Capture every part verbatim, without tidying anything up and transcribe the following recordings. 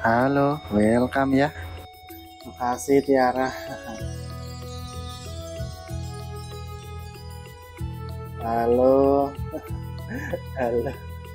Halo, welcome ya. Makasih Tiara. Halo. Halo.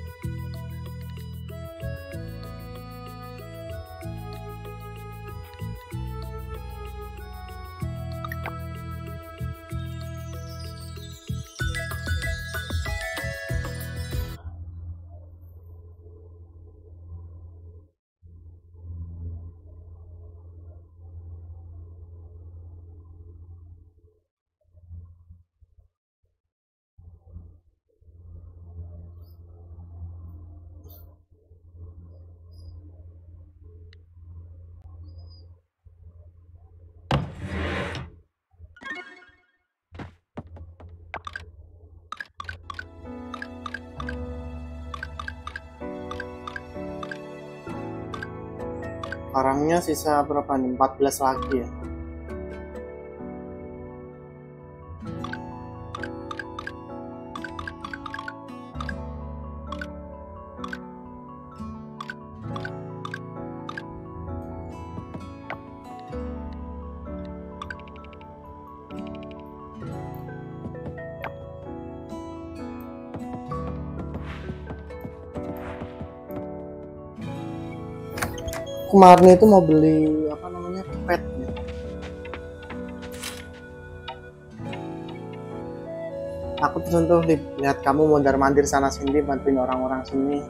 Orangnya sisa berapa nih? empat belas lagi ya. Kemarin itu mau beli apa namanya pet ya. Aku tersentuh lihat kamu mondar mandir sana sini bantuin orang-orang sini.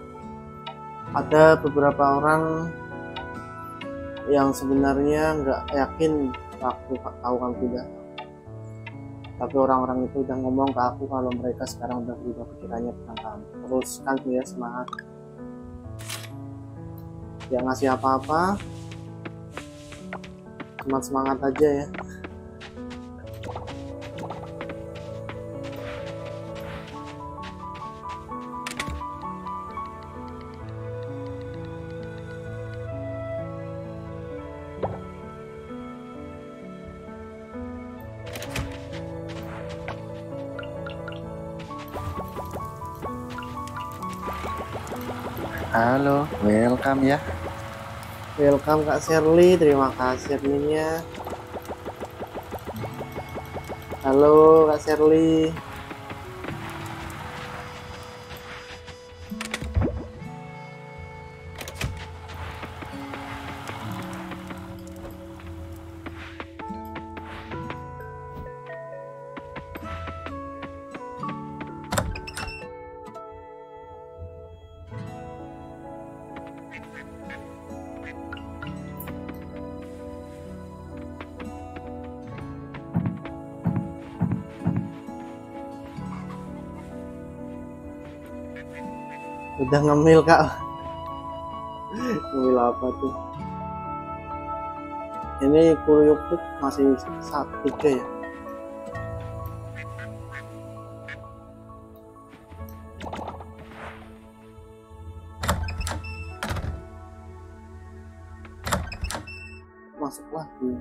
Ada beberapa orang yang sebenarnya nggak yakin aku tahu kamu tidak, tapi orang-orang itu udah ngomong ke aku kalau mereka sekarang udah berubah pikirannya tentang kamu. Teruskan tuh ya, semangat. Jangan ngasih apa-apa, cuma semangat aja ya. Halo, welcome ya. Welcome Kak Shirley, terima kasih adminnya. Halo Kak Shirley. Udah ngemil Kak. Ngemil apa tuh? Ini kuriupuk masih satu tiga ya. Masuk lagi.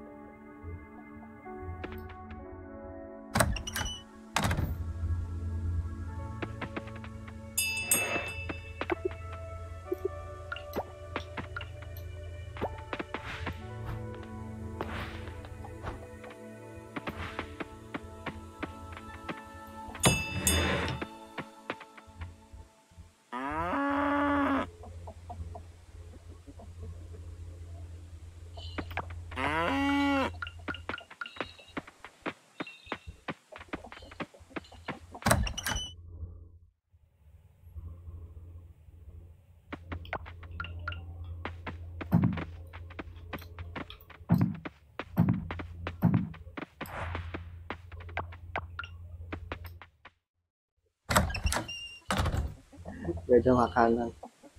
Beda makanan.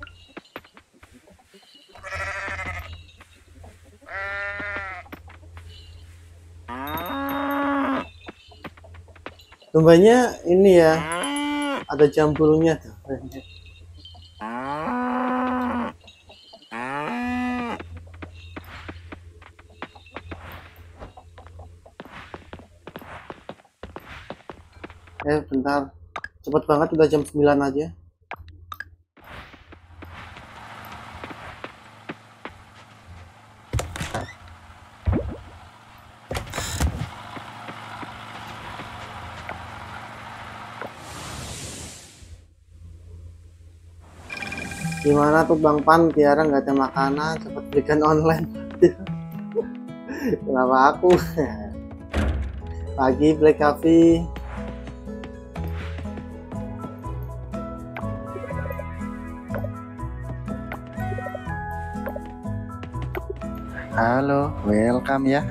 Dombanya ini ya, ada jambulnya tuh. Eh bentar, cepet banget, udah jam sembilan aja. Gimana tuh Bang Pan, Tiara nggak ada makanan, cepet belikan online. Kenapa aku? Pagi Black Coffee. Halo, welcome ya.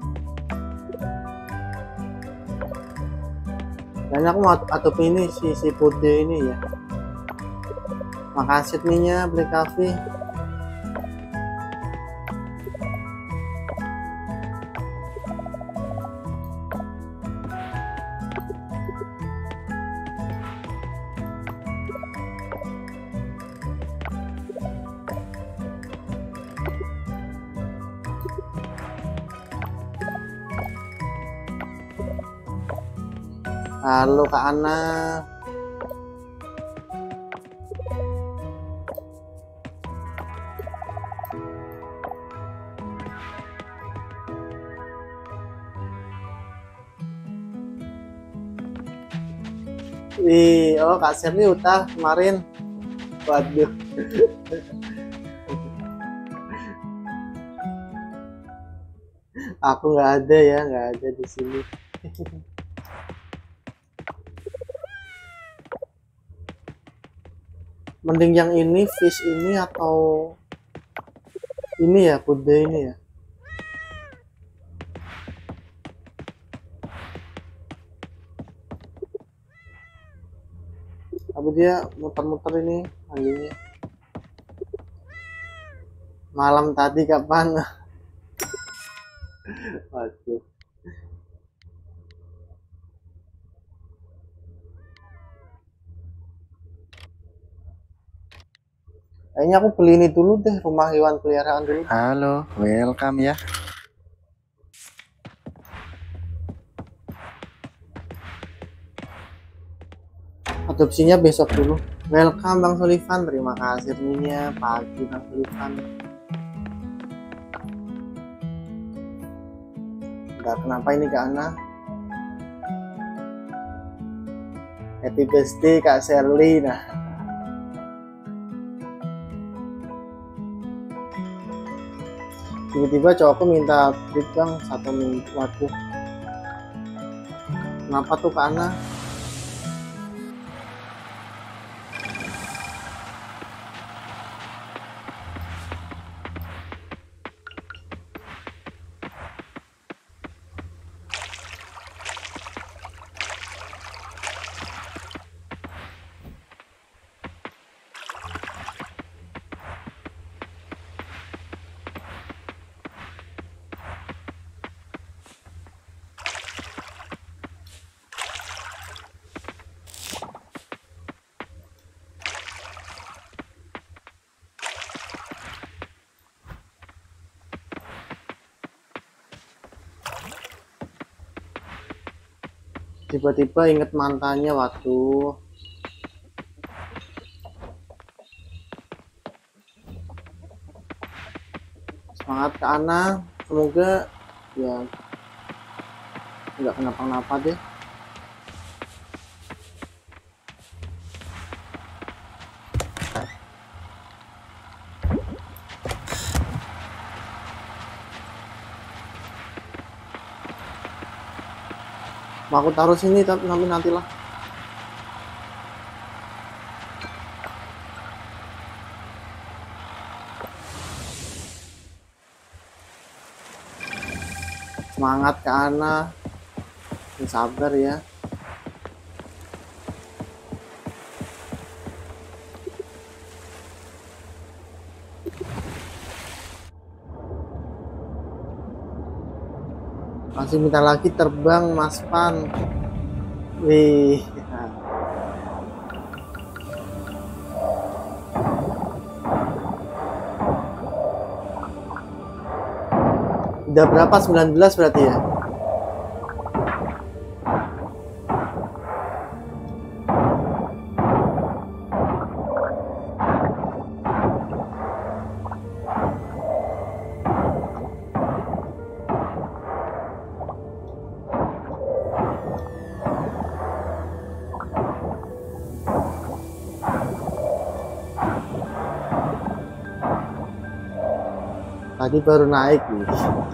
Kayaknya aku mau atau ini si si putih ini ya. Makasih adminnya Black Coffee. Halo Kak Ana. Wih, oh Kak Sherly utah kemarin. Waduh. Aku nggak ada ya, nggak ada di sini. Mending yang ini fish ini atau ini ya, kuda ini ya. Tapi dia muter-muter ini anjingnya. Malam tadi kapan? Waduh. Kayaknya aku beli ini dulu deh, rumah hewan peliharaan dulu. Halo, welcome ya. Adopsinya besok dulu. Welcome Bang Sullivan, terima kasih adminnya. Pagi Bang Sullivan. Enggak, kenapa ini Kak Ana? Happy birthday Kak Sherly. Nah, tiba-tiba cowokku minta treat Bang satu minggu. Waduh, kenapa tuh Kak Ana? Tiba-tiba inget mantannya. Waktu semangat Kak Ana, semoga ya nggak kenapa-napa deh. Mau aku taruh sini tapi nanti nantilah. Semangat Kak Ana, sabar ya. Masih minta lagi terbang Mas Pan. Wih. Udah berapa? sembilan belas berarti ya? tadi baru naik nih.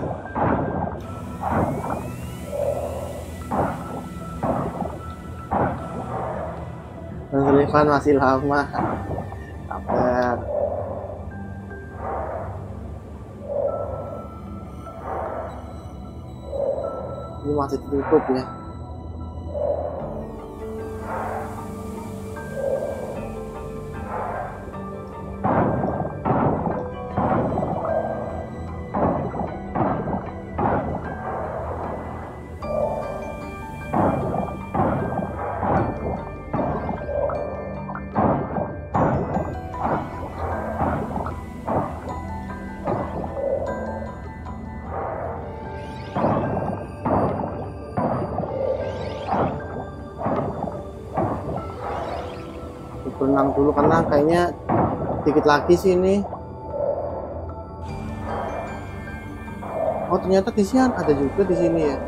Bang Sulaiman masih lama. Sabar. Ini masih tutup ya. Berenang dulu karena kayaknya dikit lagi sih ini. Oh ternyata di sini ada juga di sini ya.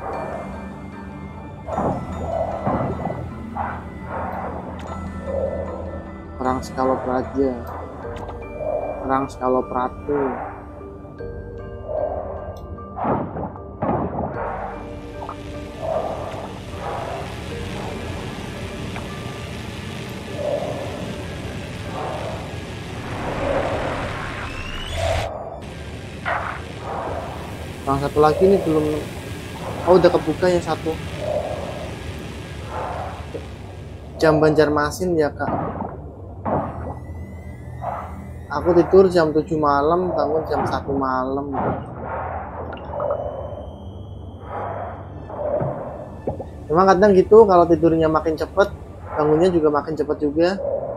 Perang Skalop Raja, Perang Skalop Ratu. Yang satu lagi nih belum. Oh udah kebuka yang satu. Jam Banjarmasin ya kak. Aku tidur jam tujuh malam, bangun jam satu malam. Memang kadang gitu, kalau tidurnya makin cepet, bangunnya juga makin cepet juga.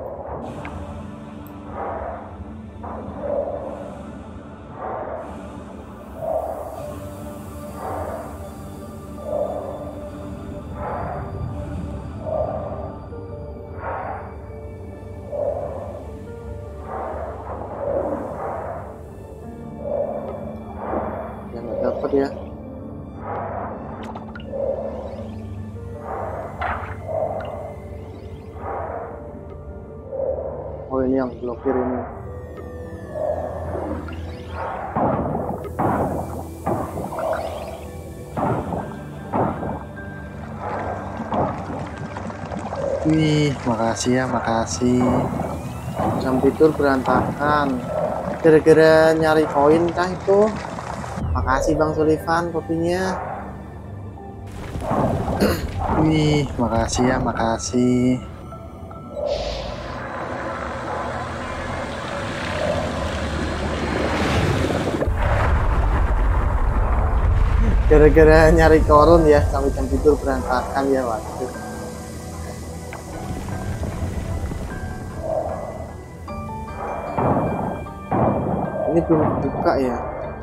Ya oh ini yang blokir ini. Wih, makasih ya, makasih. Jam tidur berantakan gara-gara nyari koin kah itu? Makasih Bang Sulaiman kopinya. Wih, makasih ya, makasih. Gara-gara nyari korun ya sampai jam tidur berantakan ya waktu. Ini belum buka ya.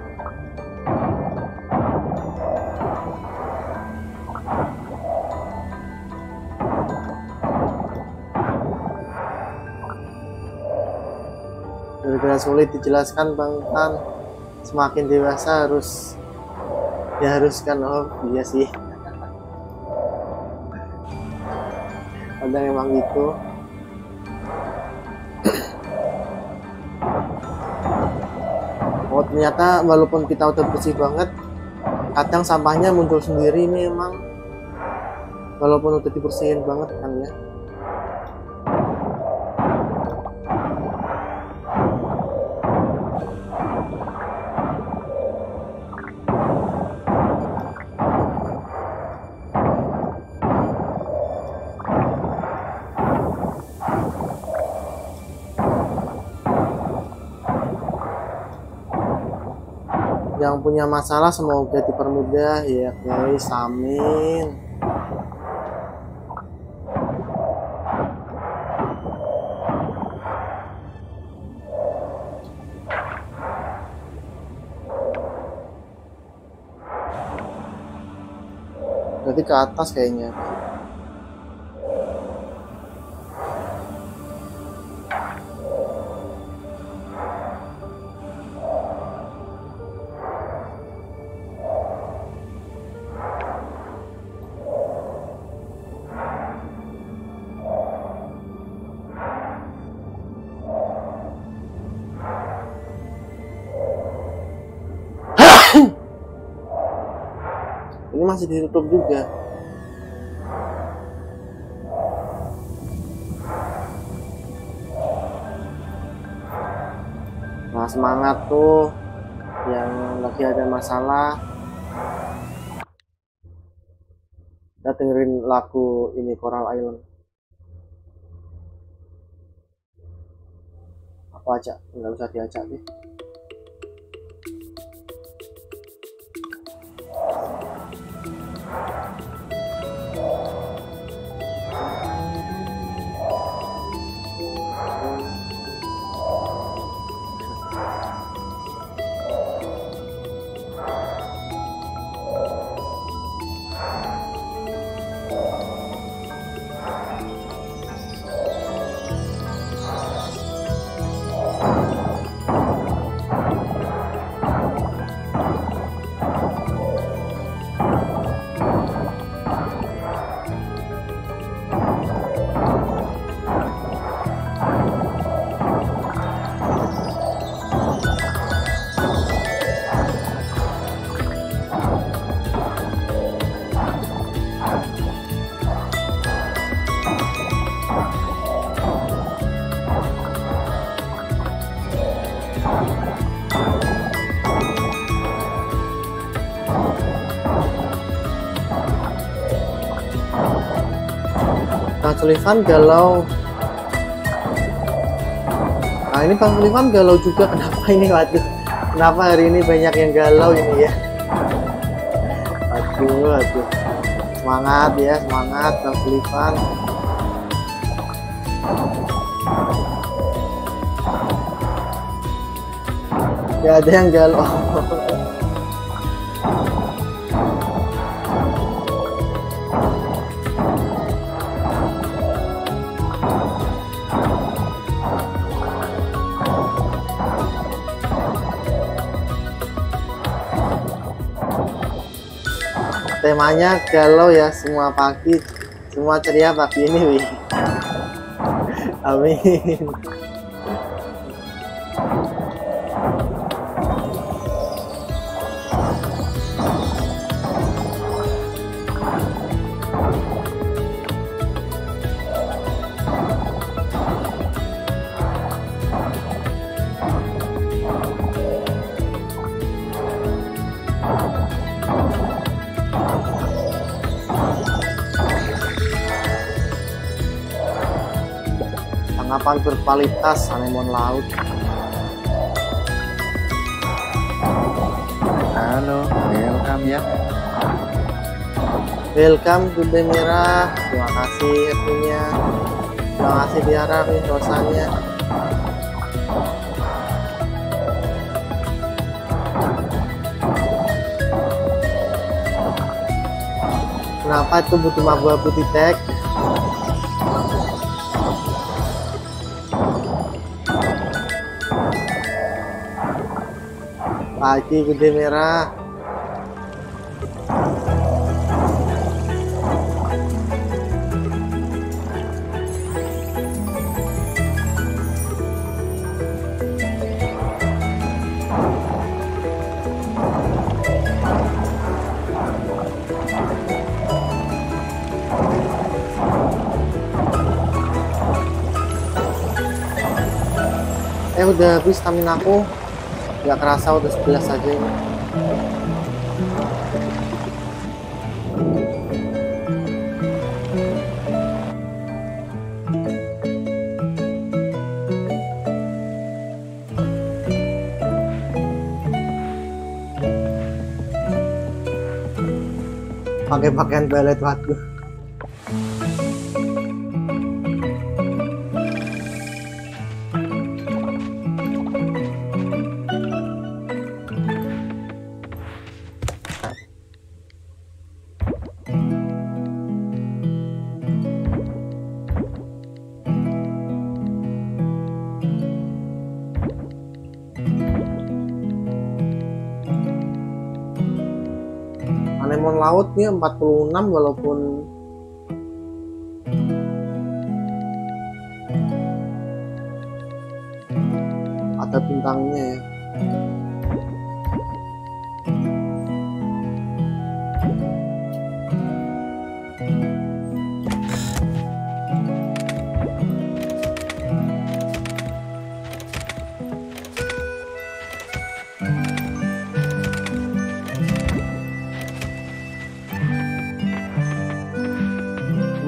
Gara-gara sulit dijelaskan Bang Tan, semakin dewasa harus diharuskan. Oh iya sih, kadang emang gitu. Oh ternyata walaupun kita udah bersih banget, kadang sampahnya muncul sendiri nih emang, walaupun udah dibersihin banget kan ya. Yang punya masalah semoga dipermudah ya guys, amin. Berarti ke atas kayaknya. Ini masih ditutup juga. Nah, semangat tuh yang lagi ada masalah. Kita dengerin lagu ini, Coral Island. Apa aja? Nggak usah diajak deh. Bang Sullivan galau. Nah ini Bang Sullivan galau juga. Kenapa ini? Waduh, kenapa hari ini banyak yang galau ini ya? Aduh, aduh. Semangat ya, semangat Bang Sullivan. Gak ada yang galau. Temanya galau ya, semua pagi, semua ceria pagi ini, wih. Amin. Tanggapan berkualitas anemon laut. Halo, welcome ya. Welcome Gede Merah. Terima kasih punya. Terima kasih Tiara nih dosanya. Kenapa itu butuh abu-abu titek? Pagi Gede Merah. Eh udah habis stamina aku. Gak kerasa udah sebelas aja ini. Pakai pakaian toilet waktu. Anemon lautnya empat puluh enam walaupun ada bintangnya ya.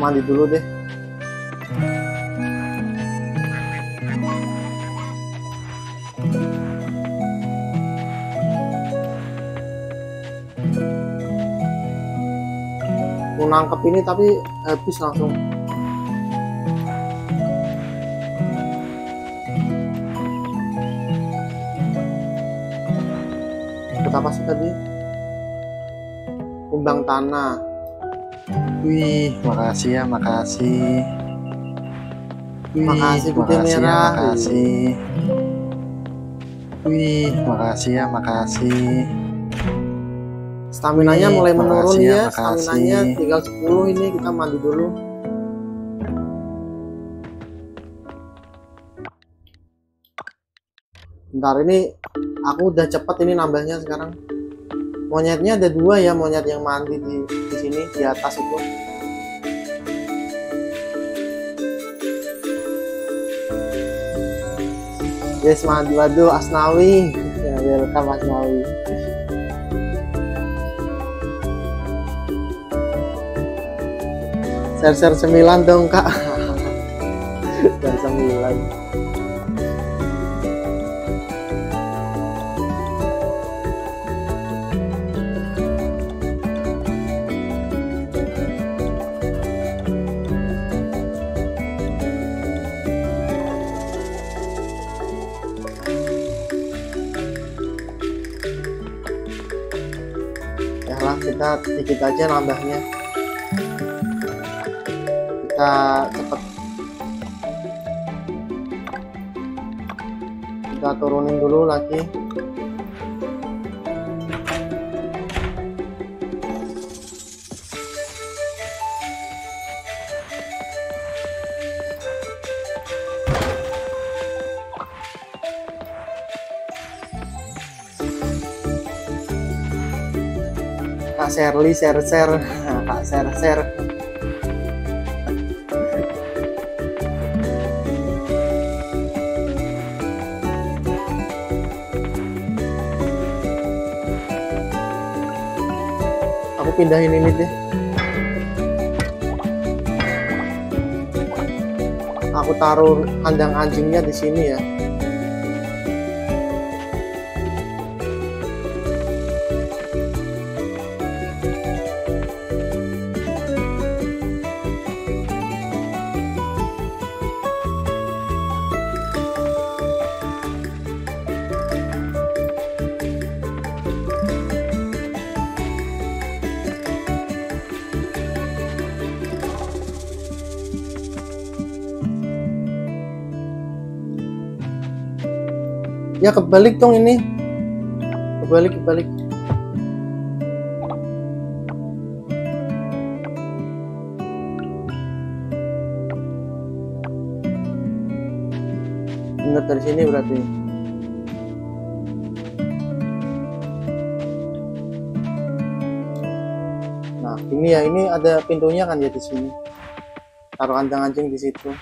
mandi dulu deh. Mau nangkep ini tapi habis langsung. Apa sih tadi? Kumbang tanah. Wih, makasih ya, makasih. Wih, Makasih putih makasih ya, merah. makasih. Wih, makasih ya, makasih. Staminanya Wih, mulai menurun makasih ya, ya. makasih. Staminanya tinggal sepuluh ini, kita mandi dulu. Bentar, ini aku udah cepet ini nambahnya sekarang. Monyetnya ada dua ya, monyet yang mandi di, di sini di atas itu. Yes, mandi. Waduh, Asnawi. Ya, welcome Asnawi. Share-share sembilan dong kak. Share sembilan. Ya lah, kita sedikit aja nambahnya. Kita cepet, kita turunin dulu lagi. Kak Sherly share share, Kak share share. Aku pindahin ini deh. Aku taruh kandang anjingnya di sini ya. Ya kebalik dong ini. Kebalik, kebalik. Bener dari sini berarti. Nah, ini ya, ini ada pintunya kan ya di sini. Taruh kandang anjing di situ.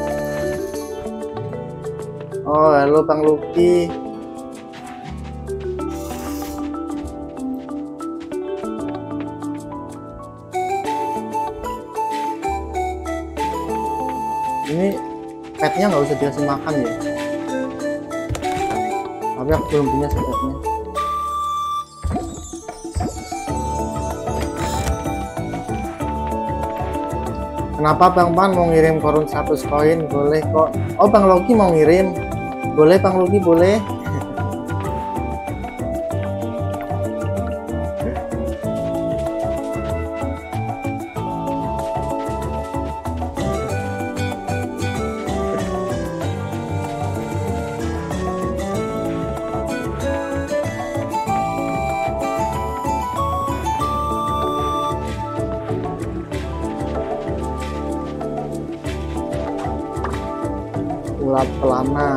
Oh, halo Bang Luki. sepetnya nggak usah dikasih makan ya. Tapi aku belum punya sepetnya. Kenapa Bang Pan mau ngirim korun seratus koin? Boleh kok. Oh, Bang Loki mau ngirim. Boleh Bang Loki, boleh. Ulat pelana.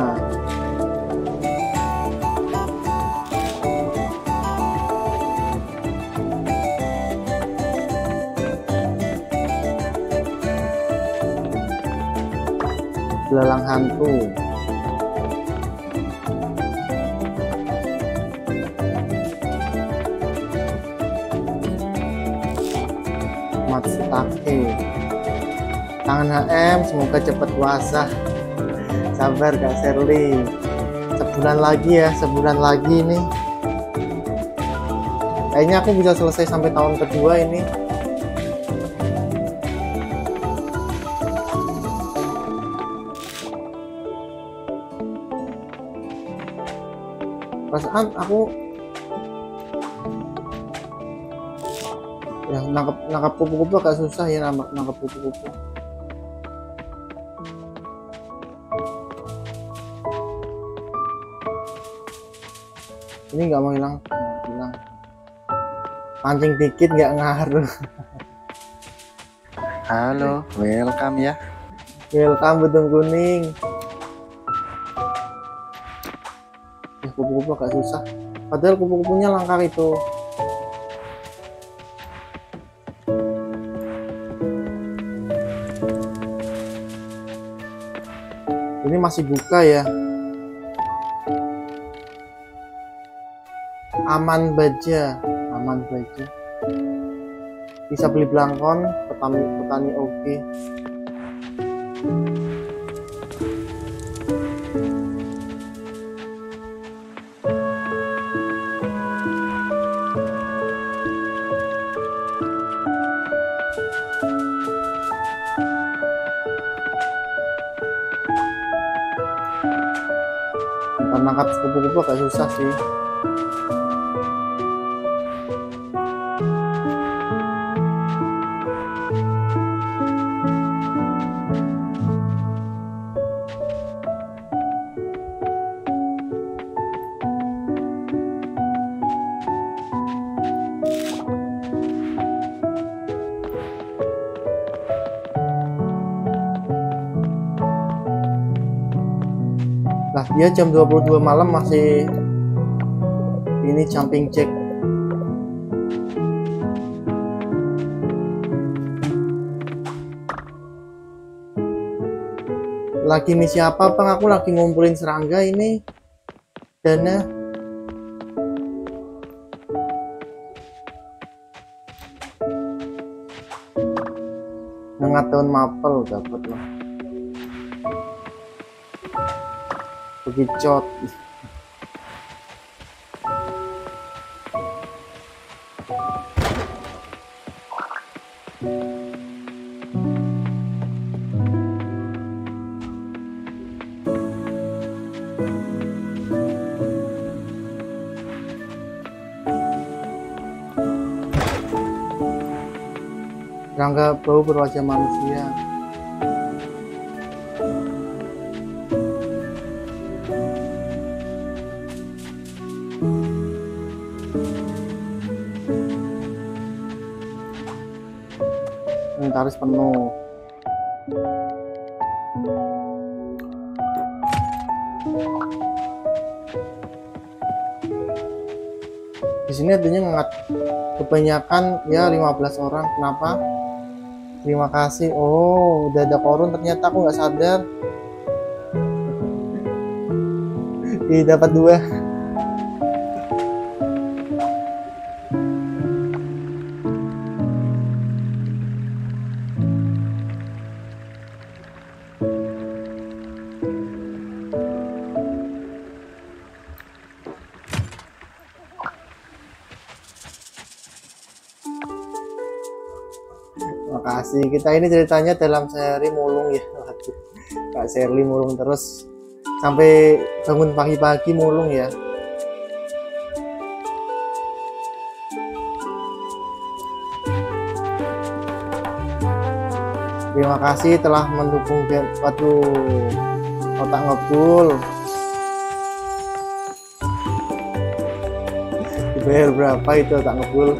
Belalang hantu. Matsutake. Tangan H M, semoga cepat puasa. Sabar Kak Sherly, sebulan lagi ya, sebulan lagi nih. Kayaknya aku bisa selesai sampai tahun kedua ini. Perasaan aku ya nangkep nangkap kupu-kupu agak susah ya, nangkap nangkap kupu-kupu. Ini nggak mau hilang, hilang. Pancing dikit nggak ngaruh. Halo, welcome ya. Welcome Bedung Kuning. Ya, kupu-kupu agak susah. Padahal kupu-kupunya langka itu. Ini masih buka ya. Aman baja, aman baja. Bisa beli belangkon, petani petani oke. Nangkap kupu-kupu agak susah sih. Lah dia jam dua puluh dua malam masih ini jumping jack. Lagi misi apa Bang? Aku lagi ngumpulin serangga ini. Dana. Nengat tahun mapel dapat lah. Begicot. Serangga bau berwajah manusia. Inventaris penuh. Di sini adanya ngat kebanyakan ya lima belas orang. Kenapa? Terima kasih. Oh, udah ada korun ternyata, aku nggak sadar. Ih, dapat dua. Makasih. Kita ini ceritanya dalam sehari mulung ya. Waduh, Kak Sherly mulung terus sampai bangun pagi-pagi mulung ya. Terima kasih telah mendukung game. Waduh, otak ngebul. Dibayar berapa itu otak ngebul?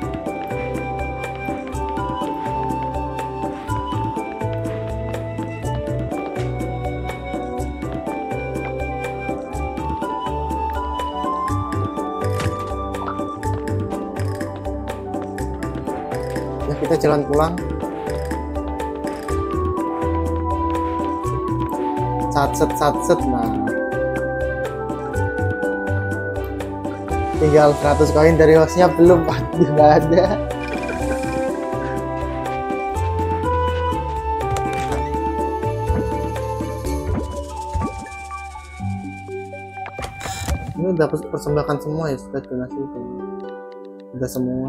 Ya, kita jalan pulang. Satset satset, nah tinggal seratus koin dari hostnya belum. Waduh, nggak ada. Ini udah persembahkan semua ya, sudah donasi itu udah semua.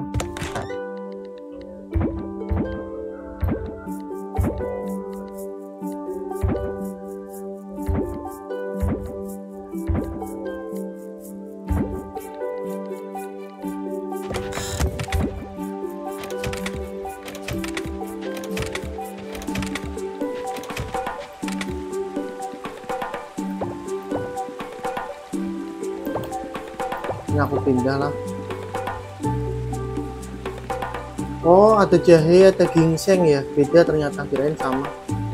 Ini aku pindah lah. Oh, ada jahe, ada ginseng ya, beda ternyata, kirain sama.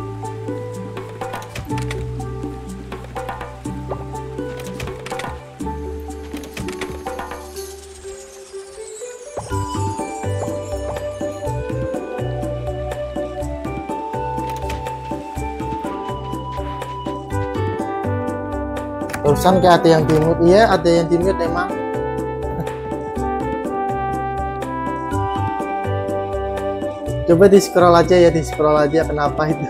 Barusan kayak ada yang dimut. Iya, ada yang dimut emang. Coba di scroll aja ya, di scroll aja kenapa itu.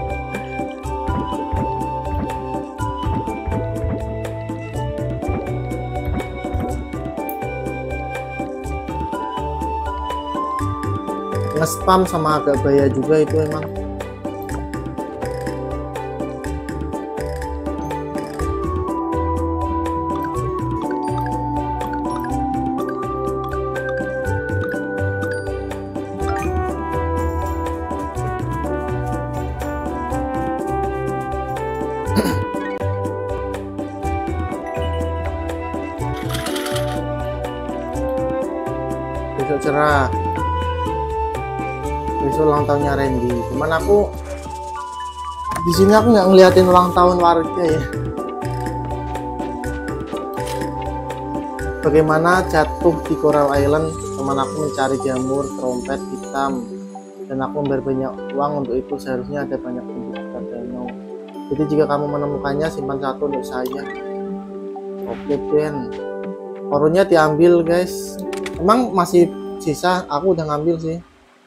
Nge-spam sama agak bahaya juga itu emang. Besok cerah, besok ulang tahunnya Randy. Cuman aku di sini aku nggak ngeliatin ulang tahun warga ya. Bagaimana jatuh di Coral Island, teman aku mencari jamur trompet hitam dan aku memberi banyak uang untuk itu. Seharusnya ada banyak penduduk danau. Jadi jika kamu menemukannya, simpan satu untuk saya. Oke Ben, korunnya diambil guys. Emang masih sisa, aku udah ngambil sih.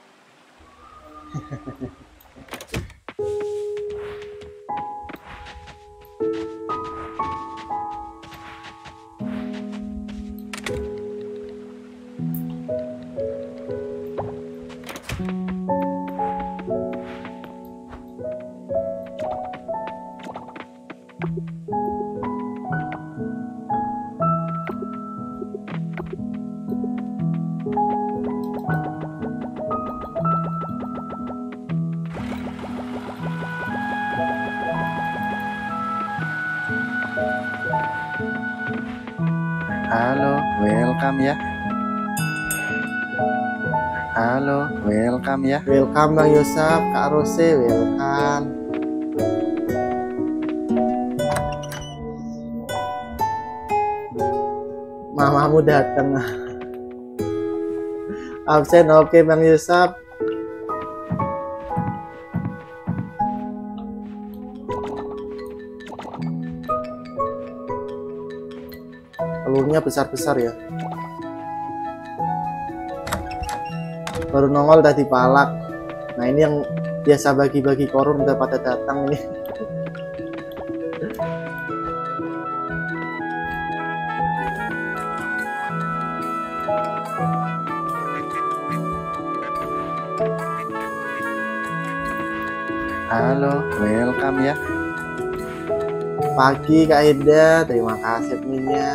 Halo, welcome ya. Halo, welcome ya. Welcome Bang Yosep, Kak Rose, welcome. Mamamu datang. Absen, oke Bang Yosep. Telurnya besar-besar ya. Baru nongol udah dipalak. Nah ini yang biasa bagi-bagi korum udah pada datang ini. Halo, welcome ya. Pagi Kak Ida, terima kasih adminnya.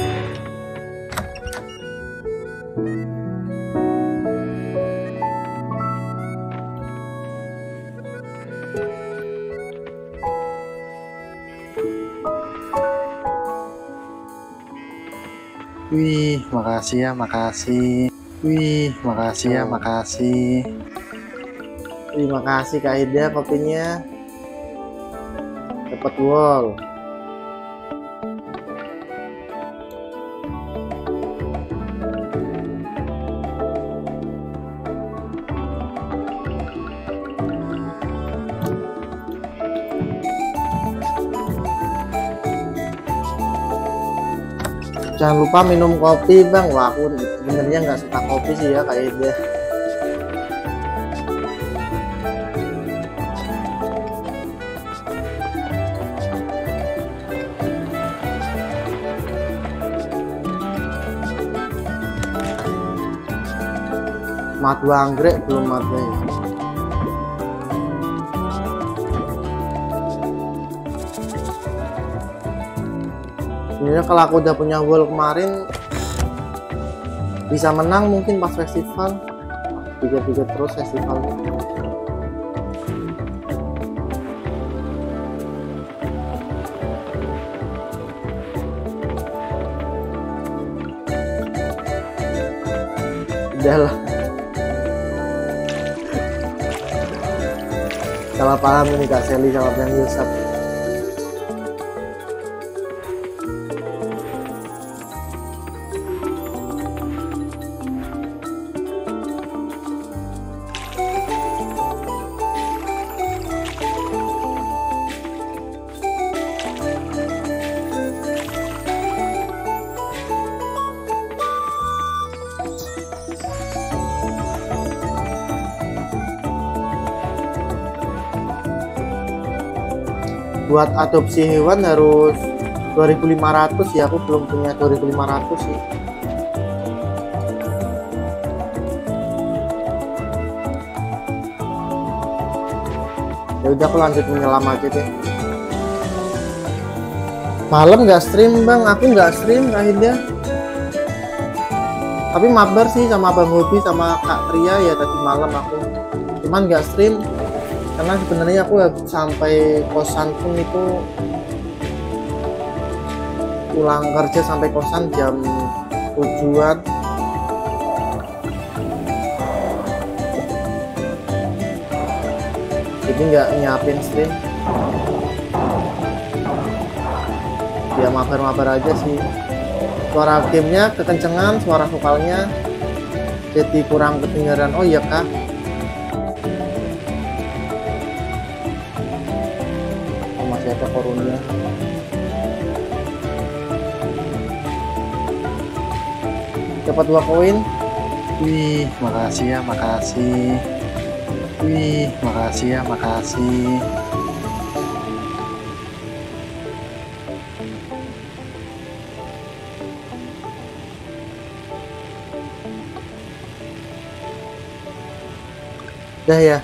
Wih, makasih ya, makasih. Wih, makasih ya, makasih. Terima kasih Kak Ida kopinya. Dapat wall. Jangan lupa minum kopi bang. Wah aku sebenarnya nggak suka kopi sih ya Kak Ida. Madu anggrek belum ada ya. Sebenarnya kalau aku udah punya wall kemarin bisa menang mungkin pas festival, tiga-tiga terus festivalnya. Udah lah. Salah paham ini Kak Sally sama Bang Yusuf. Buat adopsi hewan harus dua ribu lima ratus ya, aku belum punya dua ribu lima ratus sih. Ya udah aku lanjut menyelam aja deh. Malam nggak stream bang, aku nggak stream akhirnya. Tapi mabar sih sama Bang Hobi sama Kak Tria ya tadi malam aku. Cuman nggak stream. Karena sebenarnya aku sampai kosan pun itu pulang kerja sampai kosan jam tujuan. Jadi nggak nyiapin stream. Ya mabar-mabar aja sih. Suara gamenya kekencengan, suara vokalnya jadi kurang kedengaran. Oh iya kak. Ada korunnya. Dapat dua koin. Wih, makasih ya, makasih. Wih, makasih ya, makasih. Dah ya.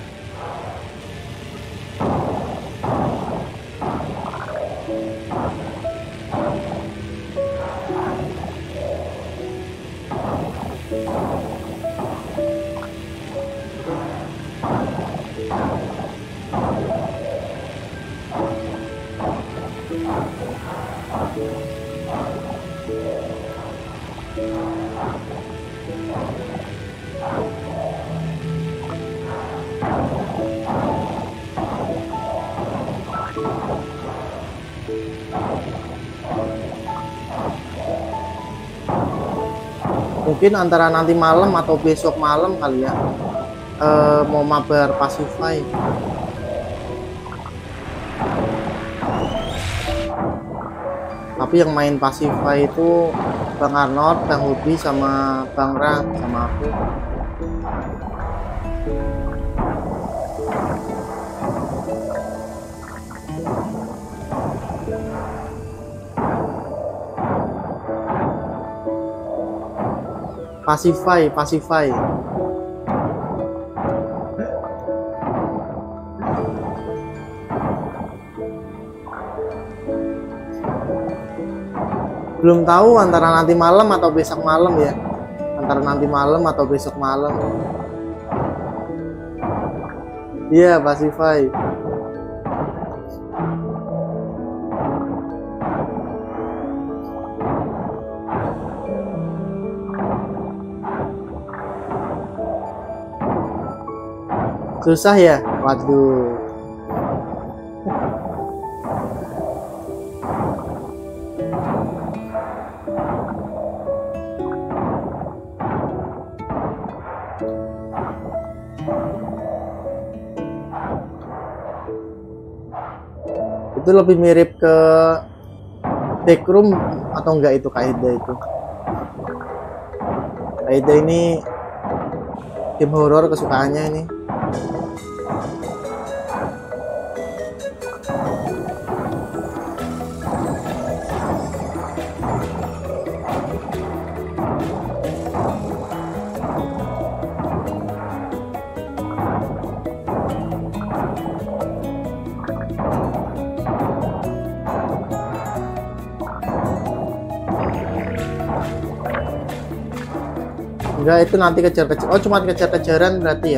Mungkin antara nanti malam atau besok malam kali ya, e, mau mabar Pacify. Tapi yang main Pacify itu Bang Arnold, Bang Hobi sama Bang Ra sama aku. Pacify, Pacify. belum tahu antara nanti malam atau besok malam ya, antara nanti malam atau besok malam. Iya, Pasify. Susah ya? Waduh. Itu lebih mirip ke Backroom atau enggak itu Kaida itu? Kaida ini game horor kesukaannya ini. Enggak, itu nanti kejar-kejar. Oh, cuma kejar-kejaran berarti ya.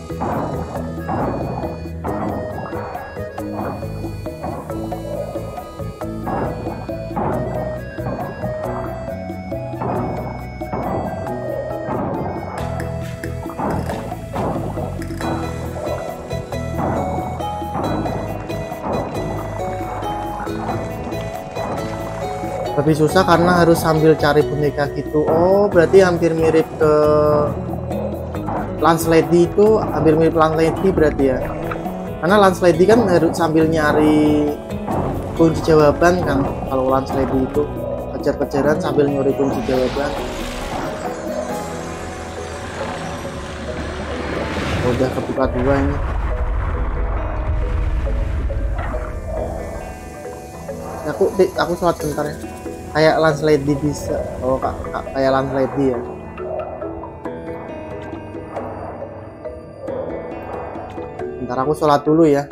Lebih susah karena harus sambil cari boneka gitu. Oh, berarti hampir mirip ke Lance Lady itu, hampir mirip Lance Lady berarti ya. Karena Lance Lady kan harus sambil nyari kunci jawaban kan. Kalau Lance Lady itu kejar-kejaran sambil nyari kunci jawaban. Oh, udah kebuka dua ini. Aku aku sholat bentar ya. Kayak Lance Lady bisa. Oh, kak, kak, kayak Lance Lady ya. Bentar aku sholat dulu ya.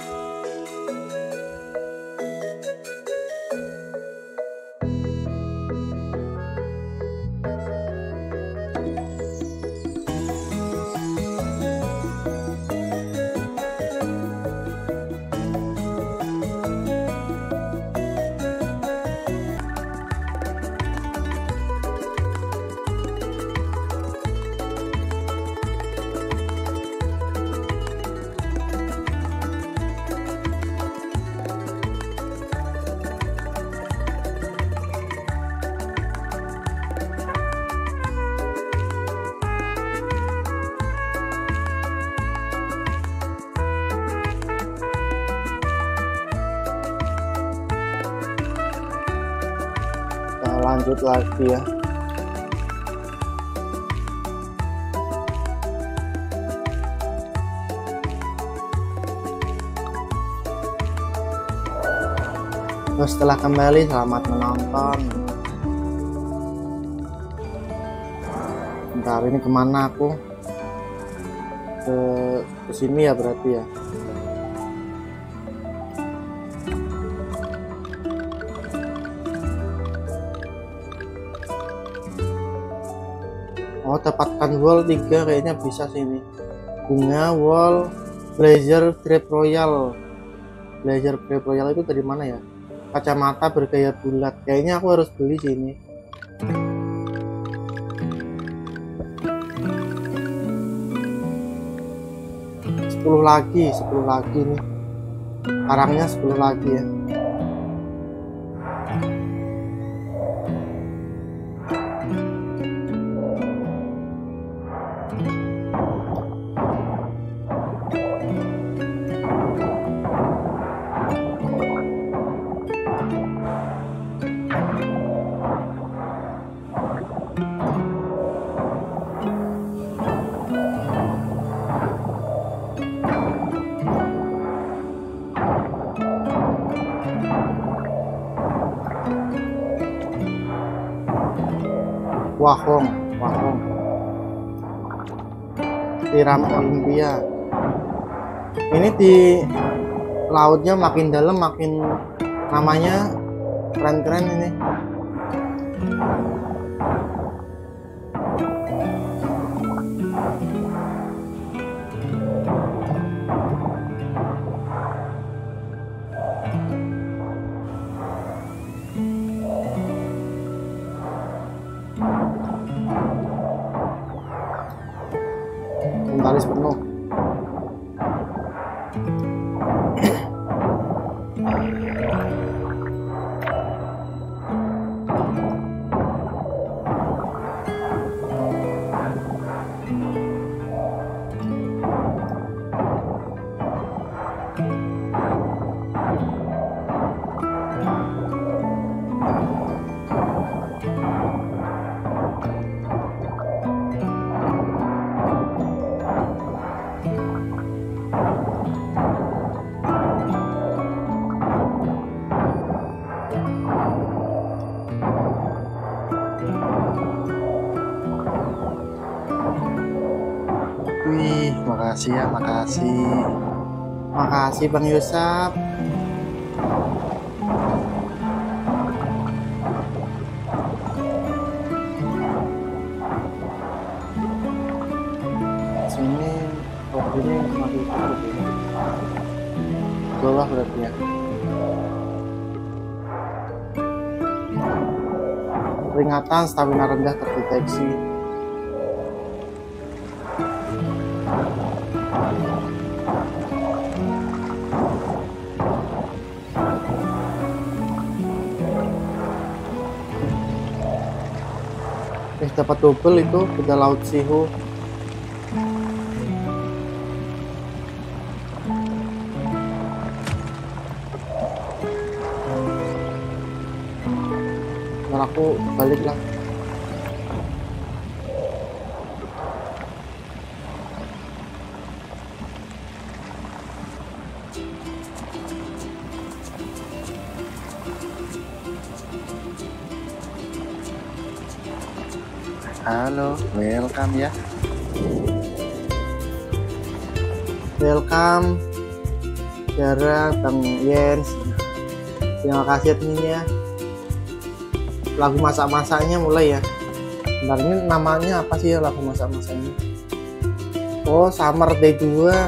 Lanjut lagi ya. Terus setelah kembali, selamat menonton. Bentar, ini kemana aku? Ke ke sini ya berarti ya. Oh, dapatkan wall tiga kayaknya bisa sini. Bunga, wall, blazer, grape royal. Blazer grape royal itu dari mana ya? Kacamata bergaya bulat. Kayaknya aku harus beli sini. sepuluh lagi, sepuluh lagi nih. Karangnya sepuluh lagi ya. Wahong, Wahong, tiram Olimpia. Ini di lautnya makin dalam makin namanya keren-keren ini. Inventaris penuh. Wih, makasih ya, makasih. Makasih Bang Yusap. Sini waktunya masih cukup ya. Bawah berarti ya. Peringatan stamina rendah terdeteksi. Eh, dapat double itu kuda laut Sihu. Nah, aku balik lah. Halo, welcome ya. Welcome Dara, Bang Jens. Terima kasih adminnya. Lagu masak-masaknya mulai ya. Sebenarnya namanya apa sih ya lagu masak-masaknya? Oh, Summer Day dua.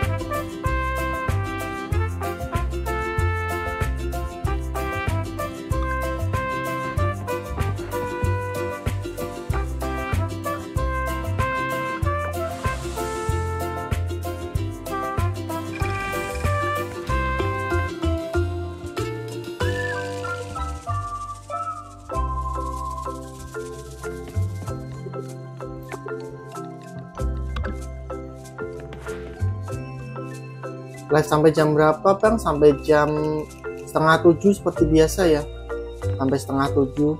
Live sampai jam berapa Bang? Sampai jam setengah tujuh seperti biasa ya. Sampai setengah tujuh.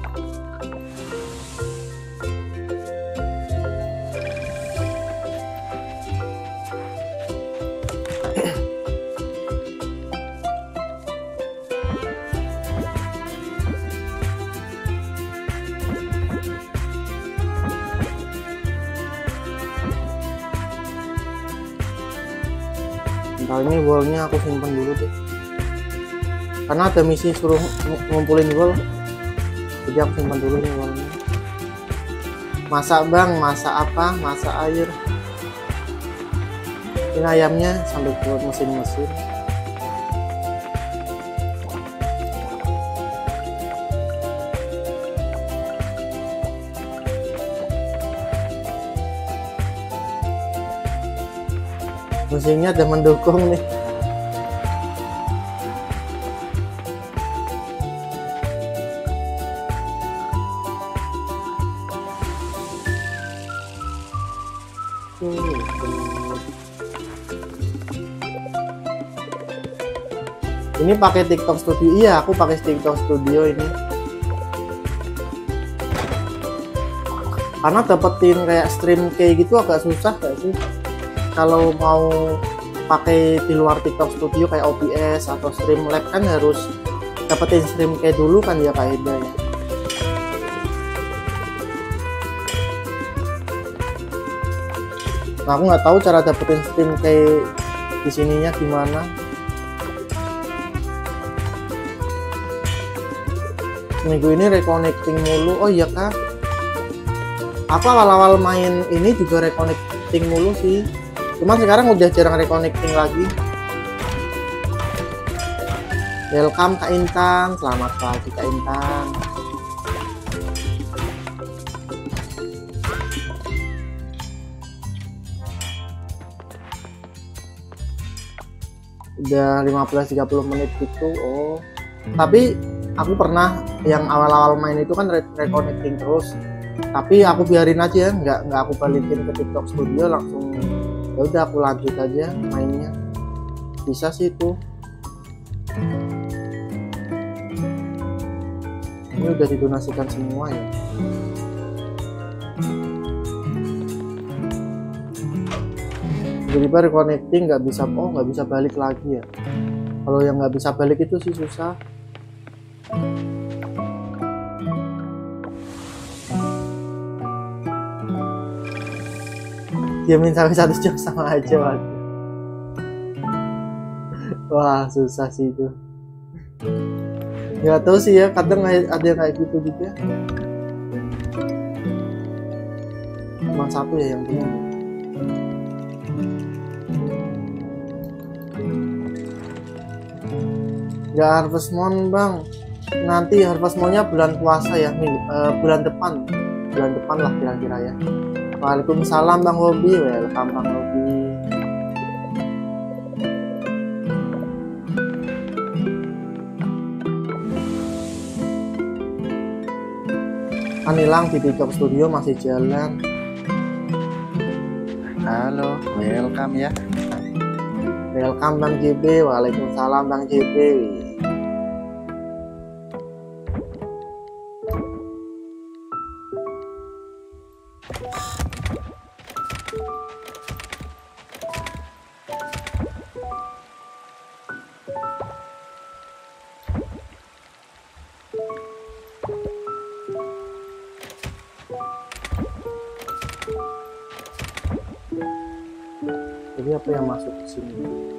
Nah, ini wallnya aku simpan dulu deh, karena ada misi suruh ngumpulin wall, jadi aku simpan dulu nih wallnya. Masak Bang, masak apa? Masak air. Ini ayamnya sambil buat mesin-mesin. Musiknya udah mendukung nih. Ini pakai TikTok Studio. Iya, aku pakai TikTok Studio ini. Karena dapetin kayak stream kayak gitu agak susah gak sih? Kalau mau pakai di luar TikTok Studio kayak O B S atau Streamlabs kan harus dapetin stream kayak dulu kan ya kaidah ya. Nah, aku nggak tahu cara dapetin stream kayak di sininya gimana. Minggu ini reconnecting mulu. Oh iya kak, aku awal-awal main ini juga reconnecting mulu sih, cuma sekarang udah jarang reconnecting lagi. Welcome Kak Intan, selamat pagi Kak Intan. Udah lima belas tiga puluh menit gitu. Oh, tapi aku pernah yang awal-awal main itu kan re reconnecting terus, tapi aku biarin aja, nggak nggak aku balikin ke TikTok Studio, langsung ya udah aku lanjut aja mainnya. Bisa sih itu. Ini udah didonasikan semua ya. Tiba-tiba reconnecting nggak bisa, oh nggak bisa balik lagi ya. Kalau yang nggak bisa balik itu sih susah. Diamin sampai satu jam sama aja waktu. Wah susah sih itu. Nggak tahu sih ya, kadang ada yang kayak gitu juga. Cuma satu ya yang belum. Nggak Harvest Moon bang, nanti Harvest Moonnya bulan puasa ya, nih uh, bulan depan, bulan depan lah kira-kira ya. Waalaikumsalam Bang Hobi, welcome Bang Hobi. Anilang di TikTok Studio masih jalan. Halo, welcome ya. Welcome Bang J B, waalaikumsalam Bang J B. Jadi apa yang masuk ke sini?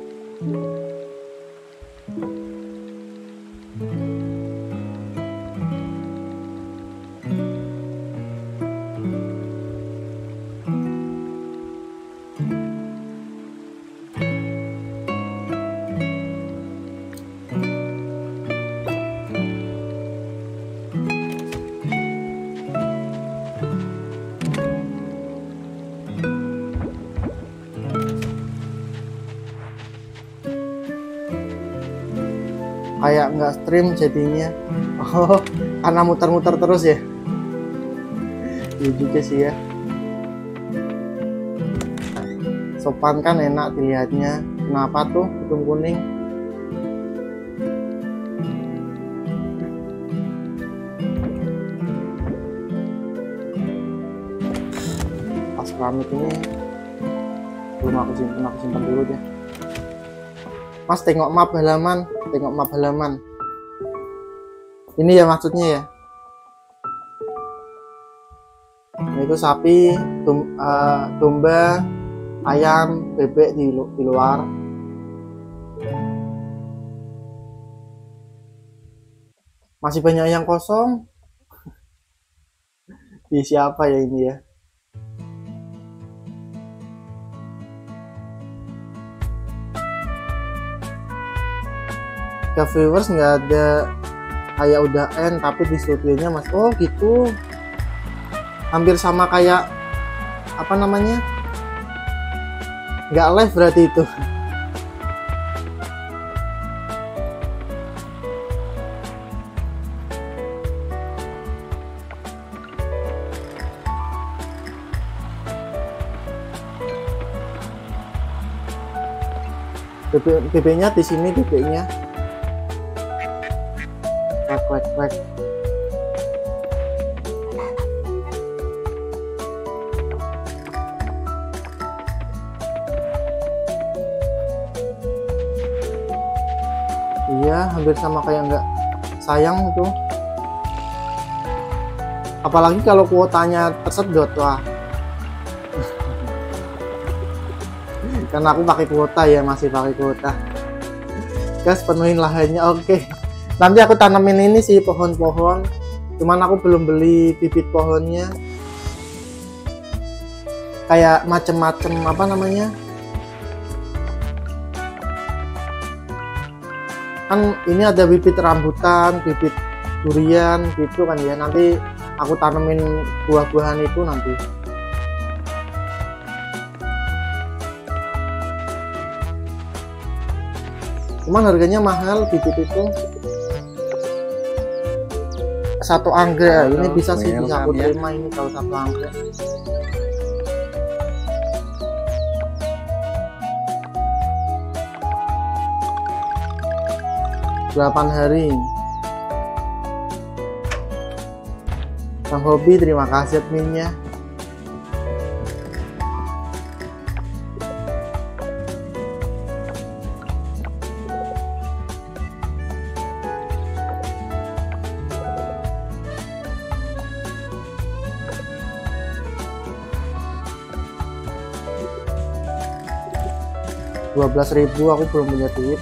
Kayak nggak stream jadinya. Oh, karena muter-muter terus ya. Iya juga sih ya. Sopan kan, enak dilihatnya. Kenapa tuh hidung kuning? Pas keramik ini belum aku simpen, aku simpan dulu deh. Mas tengok map halaman, tengok map halaman. Ini ya maksudnya ya. Ini itu sapi, dum, uh, domba, ayam, bebek di, di luar. Masih banyak yang kosong. Di siapa ya ini ya? Ke viewers nggak ada, kayak udah end tapi di studionya mas. Oh gitu, hampir sama kayak apa namanya, nggak live berarti itu. B B-nya di sini, B B-nya. Kwek kwek kwek. Iya, hampir sama kayak nggak sayang itu. Apalagi kalau kuotanya tersedot, wah. Karena aku pakai kuota ya, masih pakai kuota. Gas penuhin lahannya, oke. Nanti aku tanamin ini sih pohon-pohon, cuman aku belum beli bibit pohonnya. Kayak macem-macem apa namanya, kan ini ada bibit rambutan, bibit durian gitu kan ya. Nanti aku tanemin buah-buahan itu nanti. Cuman harganya mahal bibit itu. Satu anggrek ini bisa sih, bisa aku terima ini kalau satu anggrek. delapan hari. Bang Hobi, terima kasih adminnya. dua belas ribu, aku belum punya duit.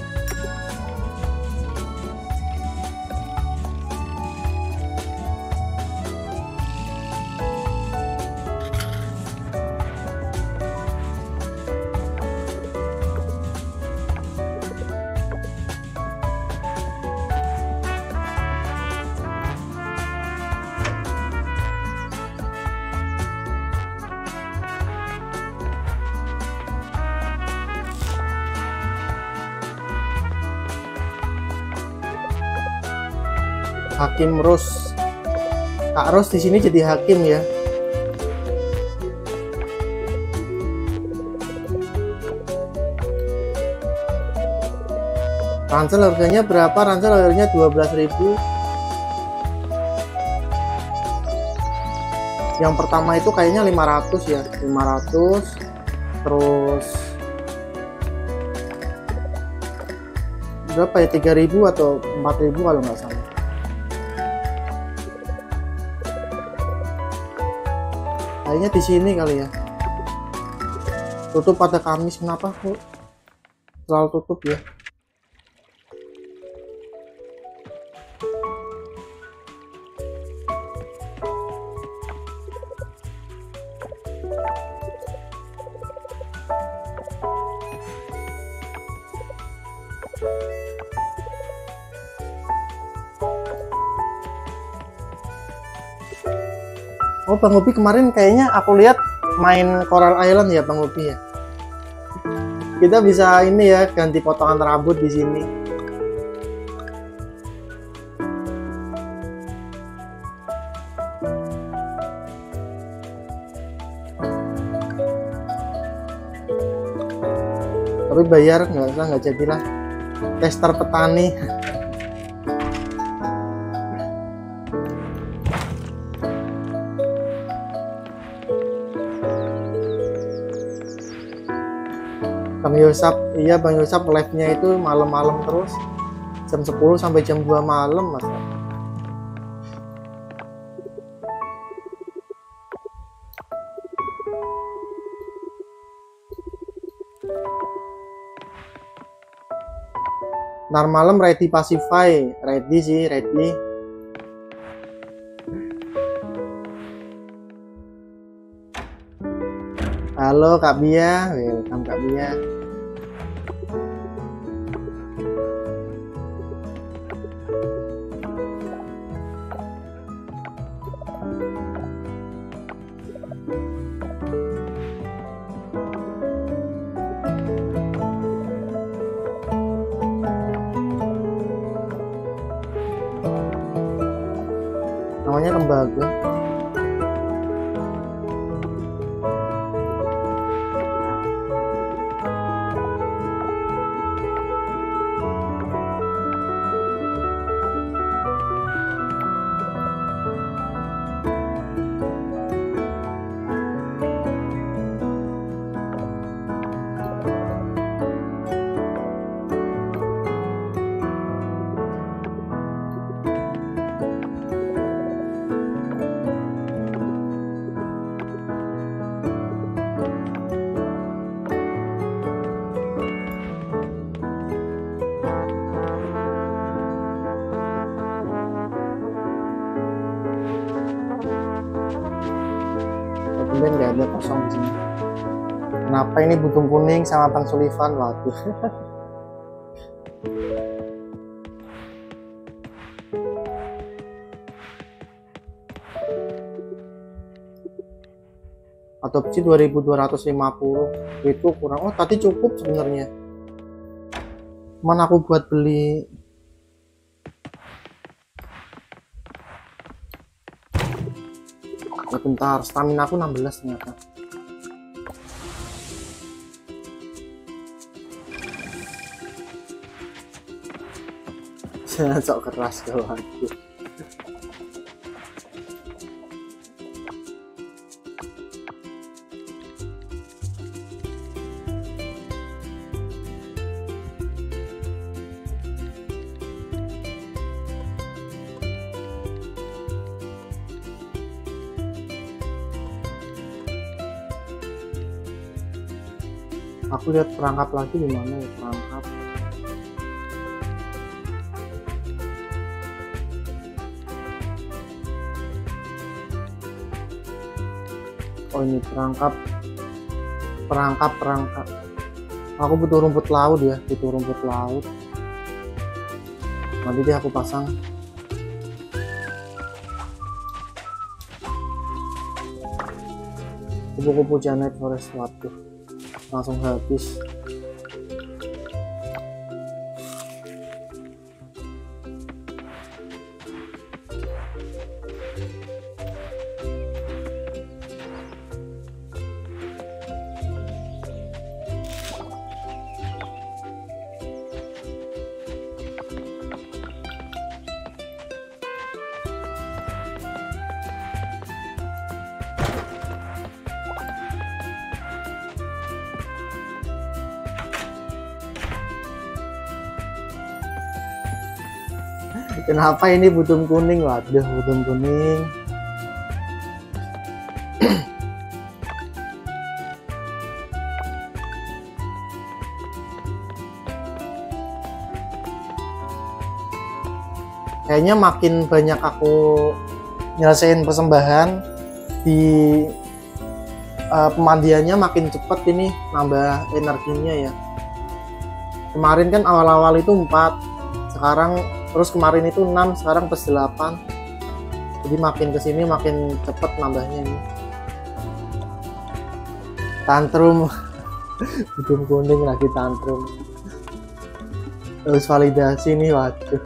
Hakim Ros, Kak Ros di sini jadi hakim ya. Ransel harganya berapa? Ransel harganya dua belas ribu. Yang pertama itu kayaknya lima ratus ya, lima ratus. Terus berapa ya, tiga ribu atau empat ribu kalau nggak salah. Kayaknya di sini kali ya. Tutup pada Kamis, kenapa kok selalu tutup ya? Oh, Bang Hobi kemarin kayaknya aku lihat main Coral Island ya, Bang Hobi ya. Kita bisa ini ya, ganti potongan rambut di sini. Tapi bayar nggak usah, nggak jadilah. Tester petani. Bang Yosap, iya Bang Yosap live-nya itu malam-malam terus, jam sepuluh sampai jam dua malam Mas. Ntar malam ready Pacify, ready sih, ready. Halo Kak Bia, welcome Kak Bia. Namanya tembaga. kemudian nggak ada kosong di sini. Kenapa ini butung kuning sama Bang Sullivan? Waduh. Adopsi dua ribu dua ratus lima puluh itu kurang. Oh tadi cukup sebenarnya. Mana aku buat beli ya bentar, stamina aku enam belas ternyata. Sok keras kawan. Aku lihat perangkap lagi di mana ya perangkap. Oh ini perangkap, perangkap, perangkap. Aku butuh rumput laut ya, butuh rumput laut. Nanti deh aku pasang. Kupu-kupu Janet Forest, waduh, langsung habis. Kenapa ini butung kuning? Waduh, butung kuning. Kayaknya makin banyak aku nyelesain persembahan di uh, pemandiannya makin cepet ini nambah energinya ya. Kemarin kan awal-awal itu empat, sekarang terus kemarin itu enam, sekarang plus delapan. Jadi makin kesini makin cepet nambahnya ini. Tantrum. Butung kuning lagi tantrum. Terus validasi nih, waduh.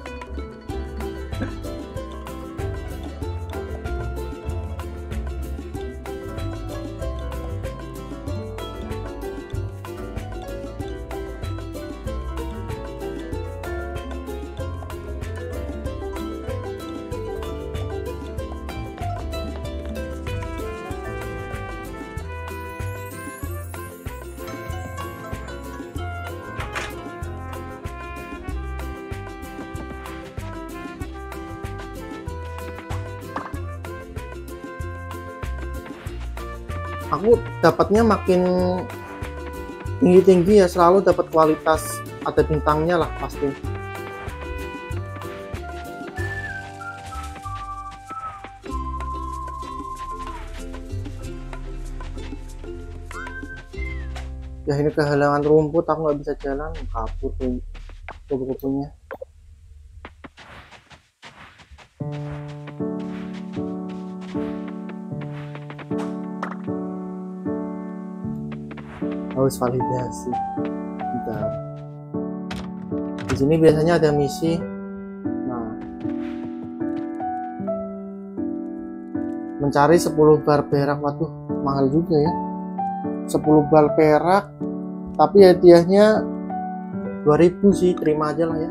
Aku dapatnya makin tinggi-tinggi ya, selalu dapat kualitas, ada bintangnya lah pasti. Ya ini kehalangan rumput, aku nggak bisa jalan, kabur tuh kupu-kupunya. Harus validasi. Bentar. Di sini biasanya ada misi. Nah, mencari sepuluh bar perak. Waduh, mahal juga ya. sepuluh bar perak, tapi hadiahnya dua ribu sih, terima aja lah ya.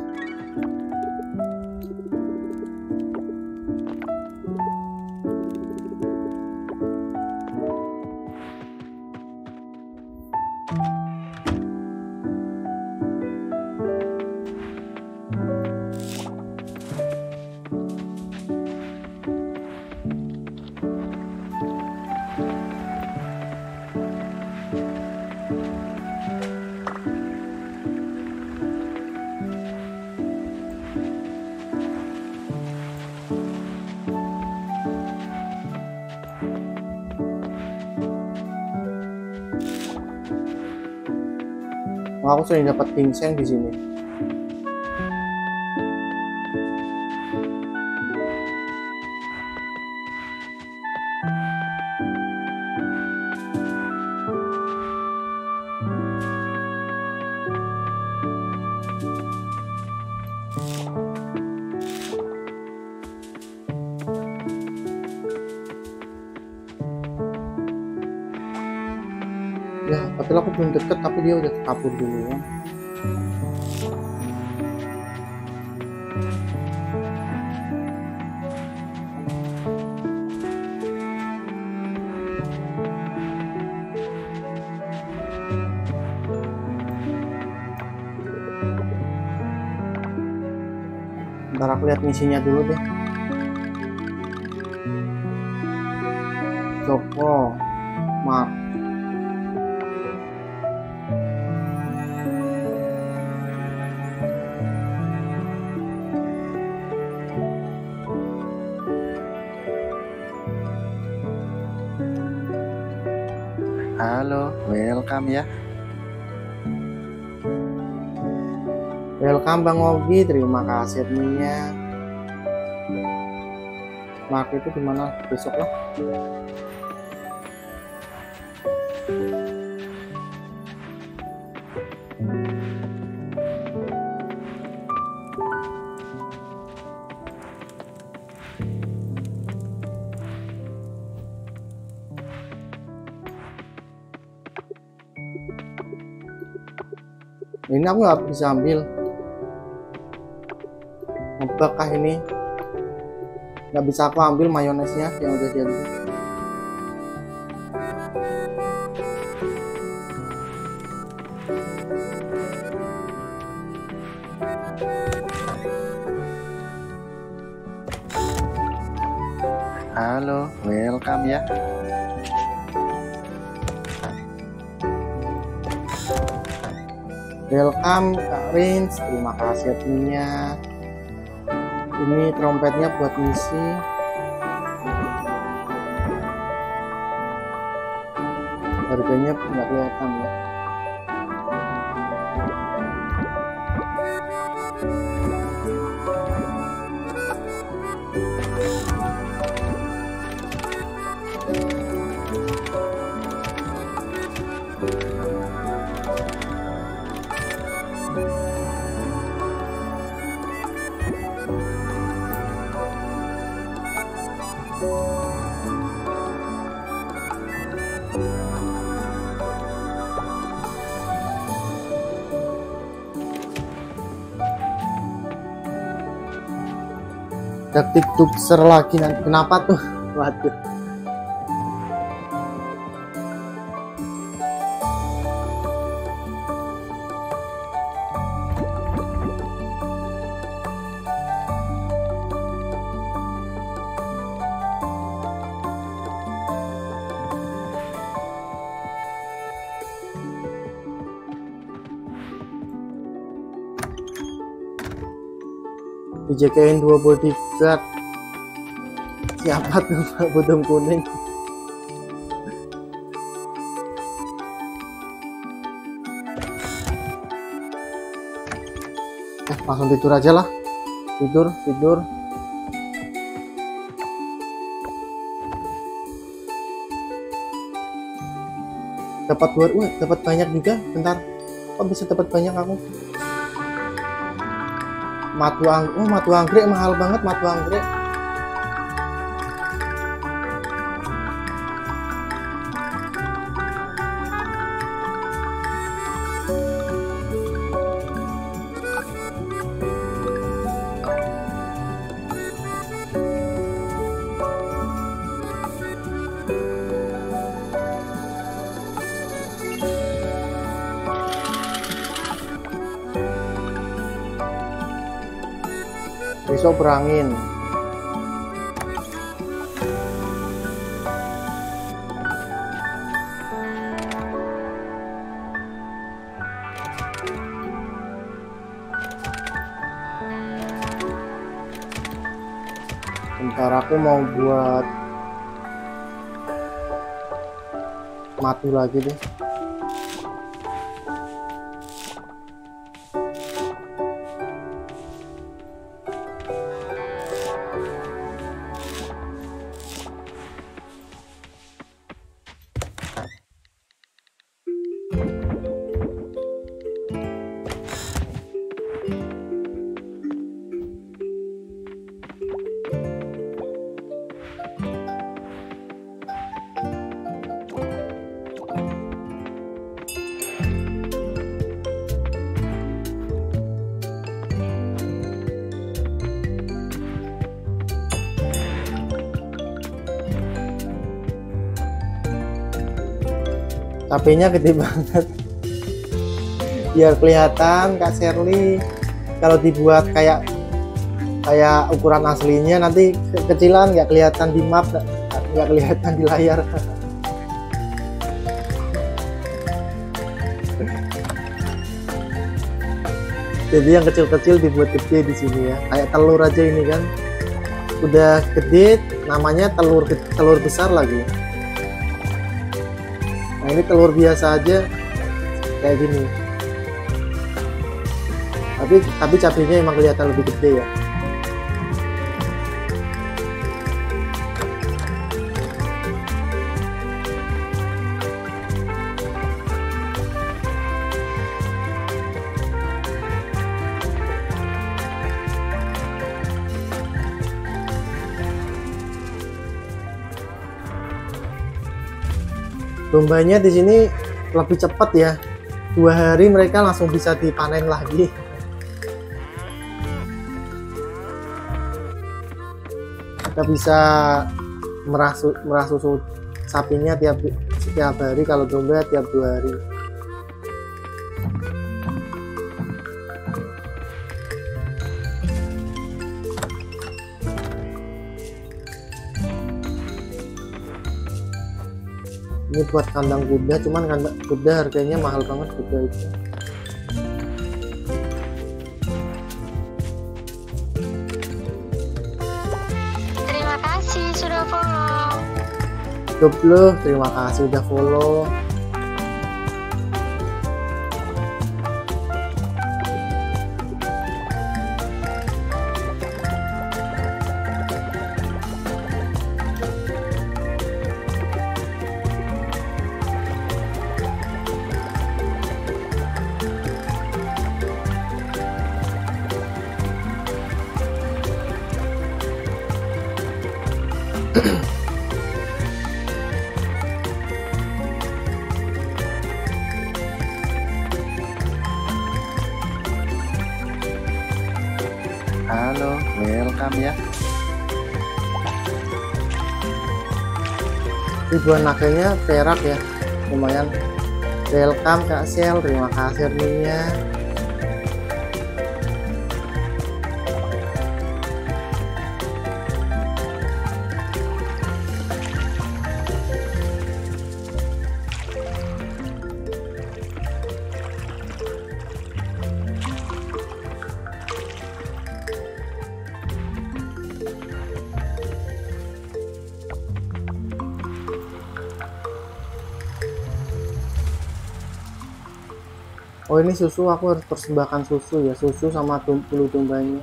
Aku sering dapat ginseng di sini. Ya, padahal aku belum deket tapi dia udah kabur dulu ya. Ntar aku lihat misinya dulu deh. Joko, Mark. Halo, welcome ya. Welcome Bang Ogi, terima kasih adminnya. Mark itu dimana? Besok lah. Ini aku nggak bisa ambil. Apakah ini nggak bisa aku ambil mayonesnya yang udah jadi? Halo, welcome ya. Welcome Kak Rins, terima kasih adminnya. Ini trompetnya buat misi. Harganya nggak kelihatan ya. Detik tukser lagi nanti. Kenapa tuh? Waduh. Dijagain dua bodyguard. Siapa tuh bodong kuning? Eh, langsung tidur aja lah. Tidur, tidur. Dapat dua, wah, dapat banyak juga. Bentar, kok bisa dapat banyak aku? Matu anggrek, oh matu anggrek mahal banget matu anggrek. Besok berangin. Bentar aku mau buat matu lagi deh. H P-nya gede banget. Biar kelihatan Kak Sherly, kalau dibuat kayak kayak ukuran aslinya nanti kecilan, nggak kelihatan di map, nggak kelihatan di layar. Jadi yang kecil-kecil dibuat gede di sini ya, kayak telur aja ini kan udah gede, namanya telur telur besar lagi. Nah ini telur biasa aja kayak gini, tapi tapi cabenya emang kelihatan lebih gede ya. Dombanya di sini lebih cepat ya, dua hari mereka langsung bisa dipanen lagi. Kita bisa merah su merah susu sapinya tiap setiap hari, kalau domba tiap dua hari. Ini buat kandang kuda, cuman kandang kuda harganya mahal banget kuda itu. Terima kasih sudah follow. Double, terima kasih udah follow. Halo, welcome ya. Ribuan naganya perak ya, lumayan. Welcome Kak Sel, terima kasih adminnya. Oh ini susu, aku harus persembahkan susu ya, susu sama bulu dombanya.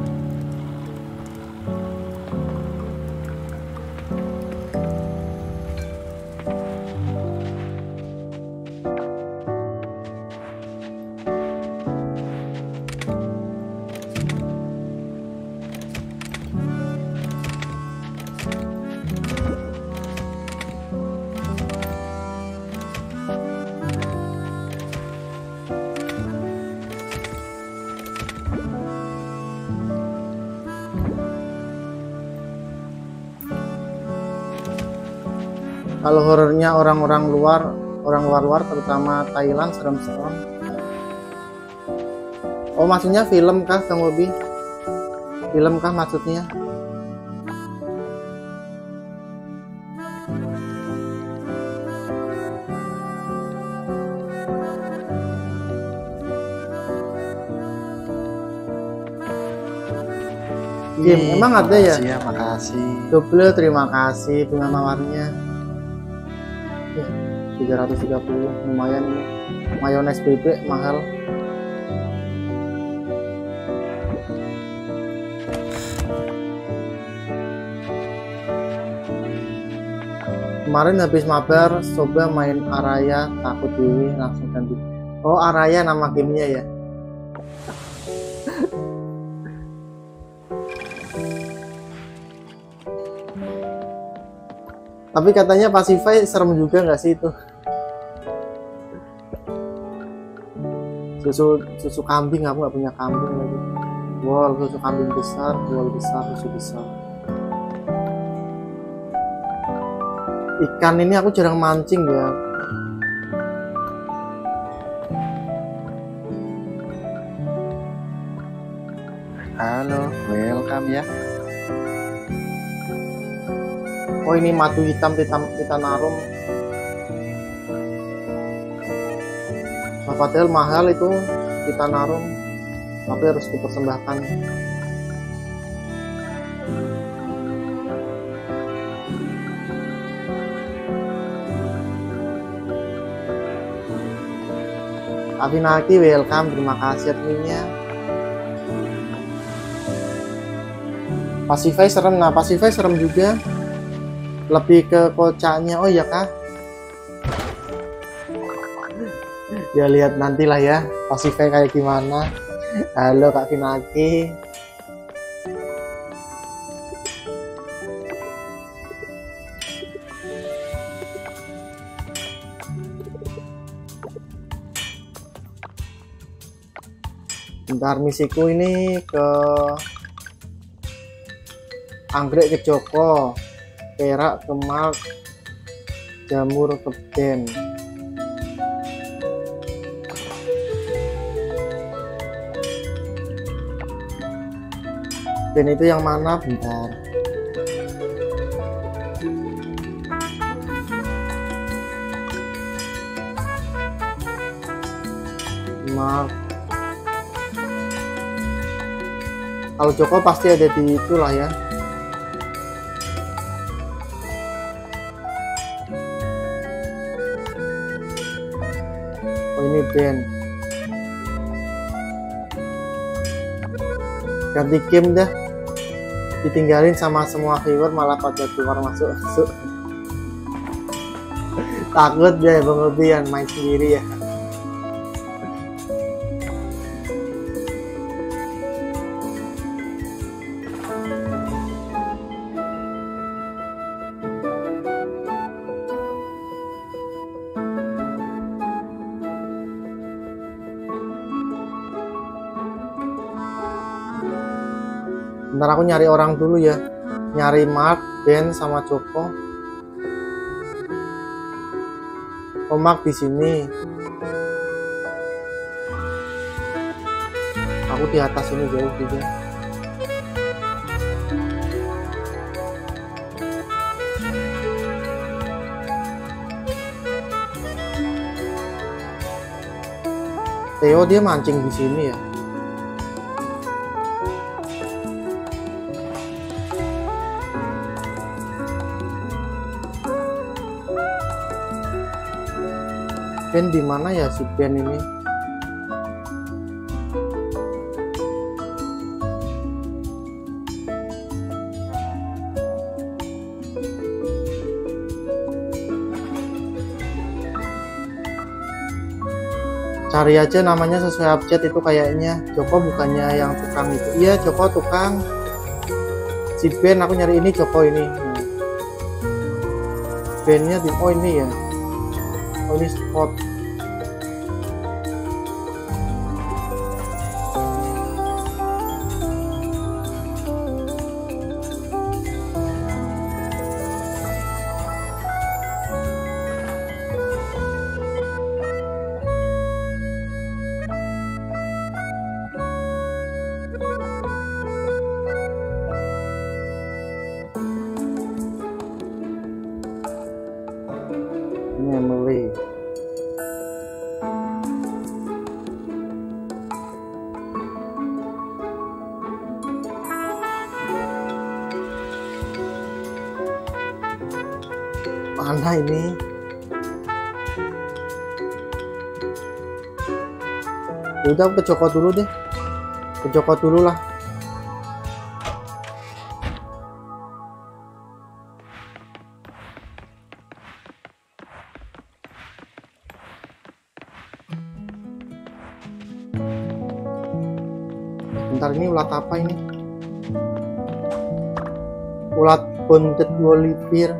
Kalau horornya orang-orang luar, orang luar-luar terutama Thailand, serem-serem. Oh maksudnya film kah Kang Bobi? Film kah maksudnya? Game emang ada ya? Makasih ya, makasih. Double, terima kasih bunga mawarnya. tiga ratus tiga puluh, lumayan ini. Mayones bebek mahal. Kemarin habis mabar coba main Araya, takut dewi langsung ganti. Oh Araya nama gamenya ya. Tapi katanya Pacify serem juga nggak sih itu? Susu susu kambing, aku nggak punya kambing lagi. Wall susu kambing besar, wall besar, susu besar. Ikan ini aku jarang mancing ya. welcome ya. Oh ini madu hitam titan titanarum. Nah, padahal mahal itu titanarum, tapi harus dipersembahkan. Avinaki welcome, terima kasih adminnya. Pasify serem, nah Pasify serem juga, lebih ke kocaknya. Oh iya kah? Ya lihat nantilah ya Pasify kayak gimana. Halo Kak Vinaki. Bentar, misiku ini ke anggrek ke Joko, perak ke Mark, jamur ke Ben. Ben itu yang mana? Bentar. Mark. Kalau Joko pasti ada di itulah ya. Oh ini Ben. Ganti game dah. Ditinggalin sama semua viewer malah pada keluar masuk masuk. Takut dia berlebihan main sendiri ya. Bentar aku nyari orang dulu ya, nyari Mark, Ben sama Joko. Oh Mark di sini. Aku di atas ini jauh juga. Theo dia mancing di sini ya. Ben di mana ya si Ben ini? Cari aja namanya sesuai update itu kayaknya. Joko bukannya yang tukang itu. Iya Joko tukang. Si Ben aku nyari ini Joko ini. Bennya di oh ini ya. Oh ini spot. Memory. Mana ini? Udah ke Joko dulu deh. Ke Joko dulu lah. Bentar, ini ulat apa ini? Ulat bondet Bolivir.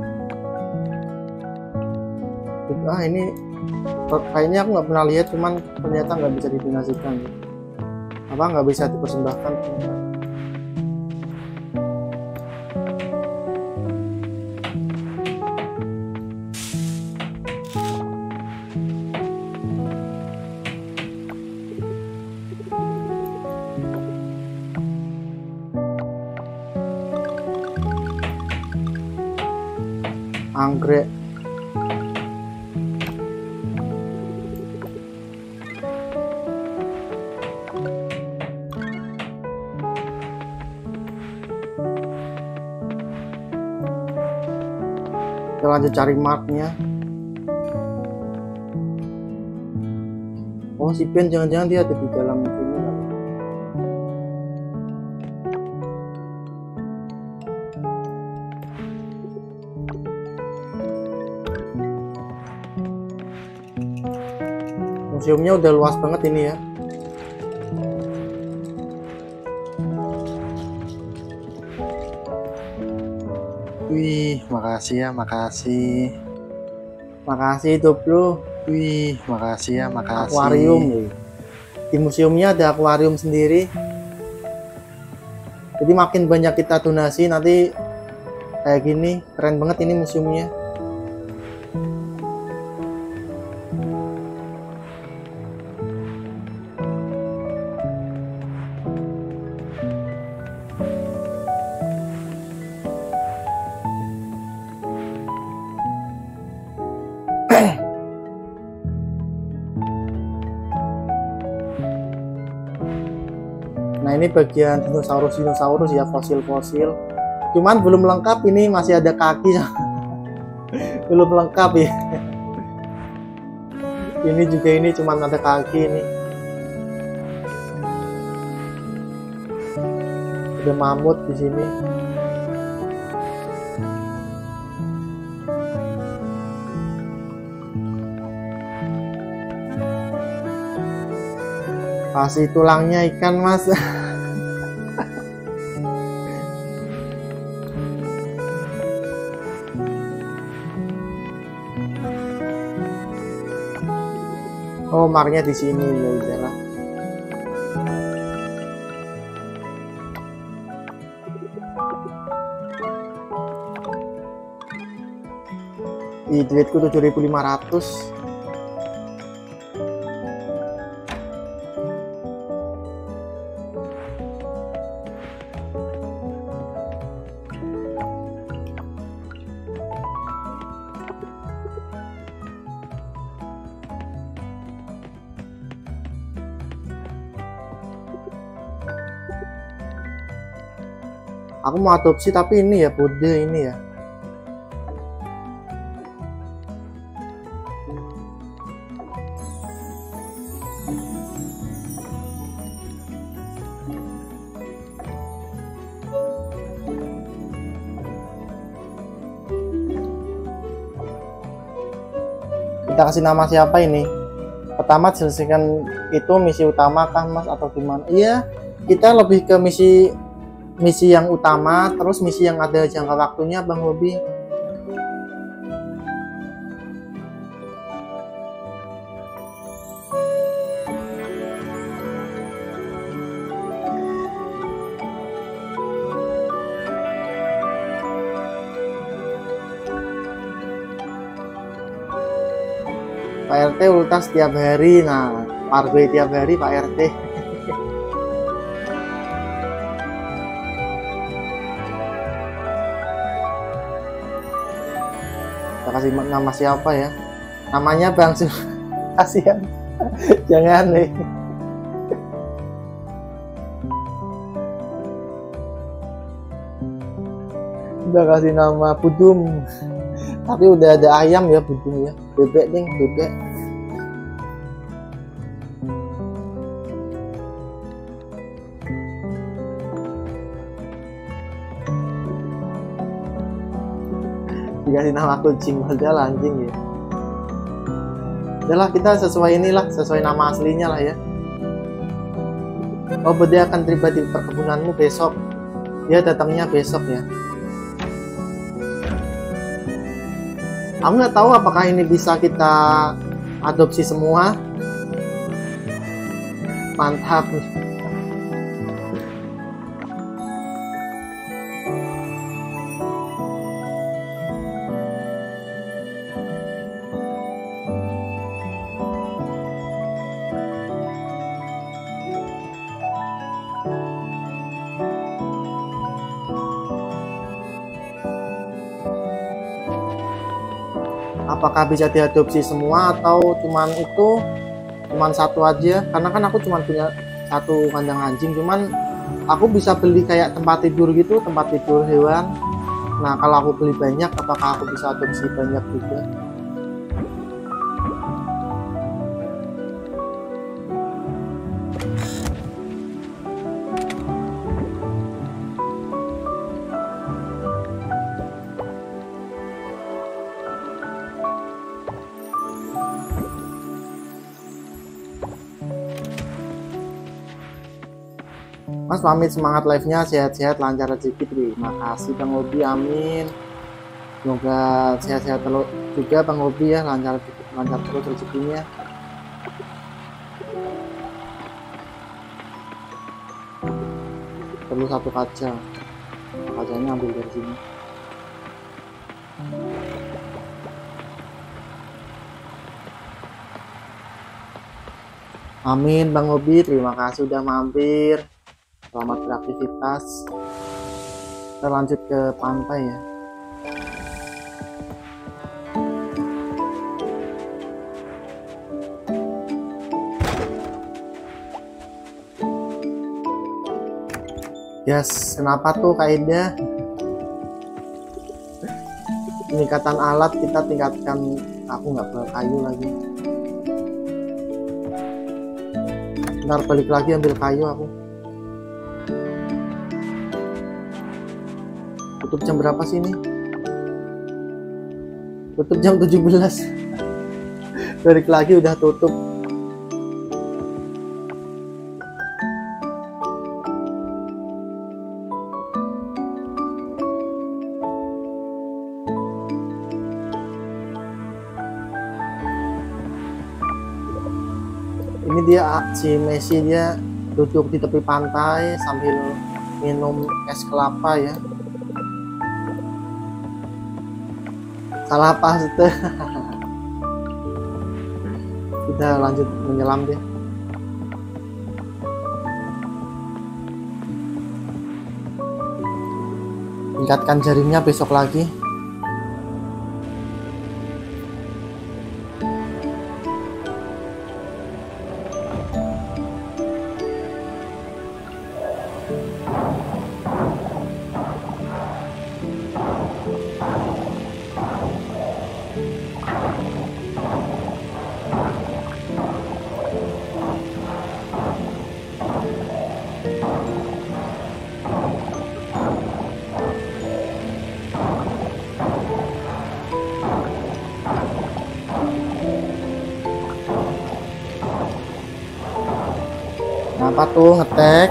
Ah ini kayaknya aku nggak pernah lihat, cuman ternyata nggak bisa didonasikan. Apa nggak bisa dipersembahkan ternyata. anggrek. Kita lanjut cari marknya. Oh, si Ben jangan-jangan dia ada di dalam sini. Museumnya udah luas banget ini ya. Wih, makasih ya, makasih. Makasih itu bro. Wih, makasih ya, makasih. Akuarium ya. Di museumnya ada akuarium sendiri. Jadi makin banyak kita donasi nanti kayak gini, keren banget ini museumnya. Nah ini bagian dinosaurus-dinosaurus ya, fosil-fosil. Cuman belum lengkap, ini masih ada kaki. Belum lengkap ya. Ini juga ini cuman ada kaki ini. Ada mamut di sini. Kasih tulangnya ikan mas. Oh, marknya di sini ya udahlah. Di duitku tujuh ribu lima ratus. Aku mau adopsi tapi ini ya Bude ini ya. Kita kasih nama siapa ini? Pertama selesaikan itu misi utama kah mas atau gimana? Iya, kita lebih ke misi misi yang utama, terus misi yang ada jangka waktunya Bang Hobi. Pak R T ultas setiap hari, nah pargoy tiap hari Pak R T. Kasih nama siapa ya, namanya Bang Su. Kasihan. Jangan nih. Udah kasih nama Budum, tapi udah ada ayam ya Budum ya, bebek nih bebek. Dikasih nama kucing model anjing ya. Udahlah kita sesuai inilah, sesuai nama aslinya lah ya. Oh, dia akan tiba di perkebunanmu besok. Dia datangnya besok ya. Aku nggak tahu apakah ini bisa kita adopsi semua. Mantap. apakah bisa diadopsi semua atau cuman itu cuman satu aja, karena kan aku cuman punya satu kandang anjing, cuman aku bisa beli kayak tempat tidur gitu, tempat tidur hewan. Nah kalau aku beli banyak, apakah aku bisa adopsi banyak juga? Mas pamit, semangat live-nya, sehat-sehat, lancar rezeki. Terima kasih Bang Obi, amin. Semoga sehat-sehat terus juga Bang Obi ya, lancar lancar terus rezekinya. Perlu satu kaca, kacanya ambil dari sini. Amin Bang Obi, terima kasih udah mampir. Selamat beraktivitas. Kita lanjut ke pantai ya. Yes, kenapa tuh Kak Ida? Peningkatan alat kita tingkatkan. Aku nggak bawa kayu lagi. Ntar balik lagi ambil kayu aku. Tutup jam berapa sih ini? Tutup jam tujuh belas. Balik lagi udah tutup. Ini dia si Messi, dia duduk di tepi pantai sambil minum es kelapa ya. Salah paste. Kita lanjut menyelam deh. Tingkatkan jaringnya besok lagi. Apa tuh ngetek?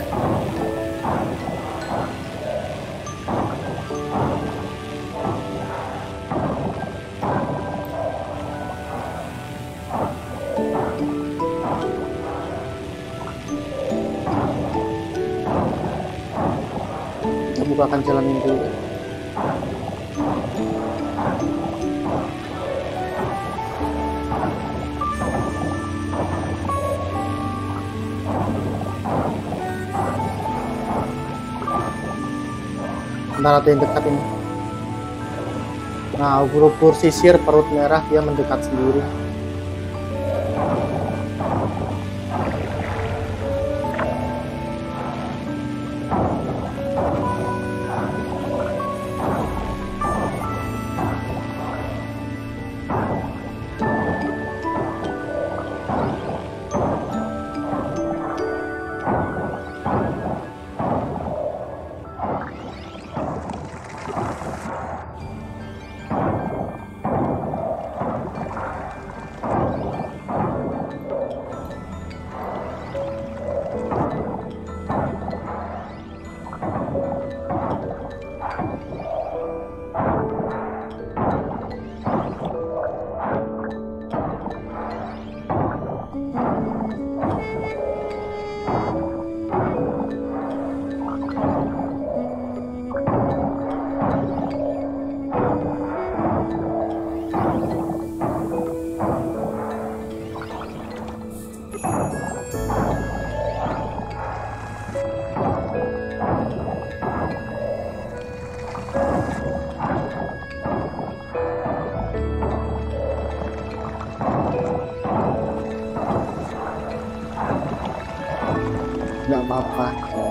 Kita bukakan jalan ini dulu. Ntar ada yang dekat ini. Nah, ubur-ubur sisir perut merah, dia mendekat sendiri. apa-apa.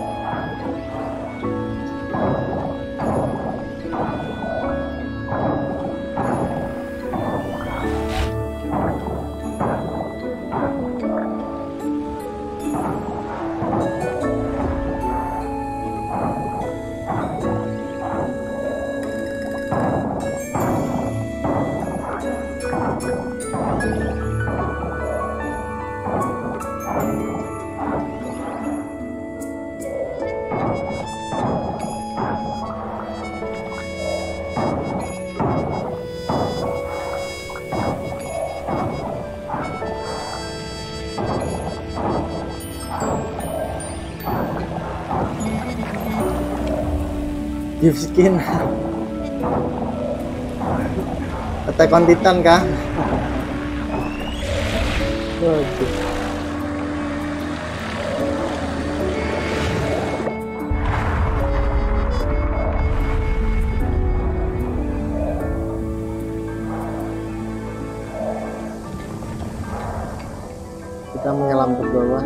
Gift skin. Attack on Titan kah? Waduh. Kita menyelam ke bawah.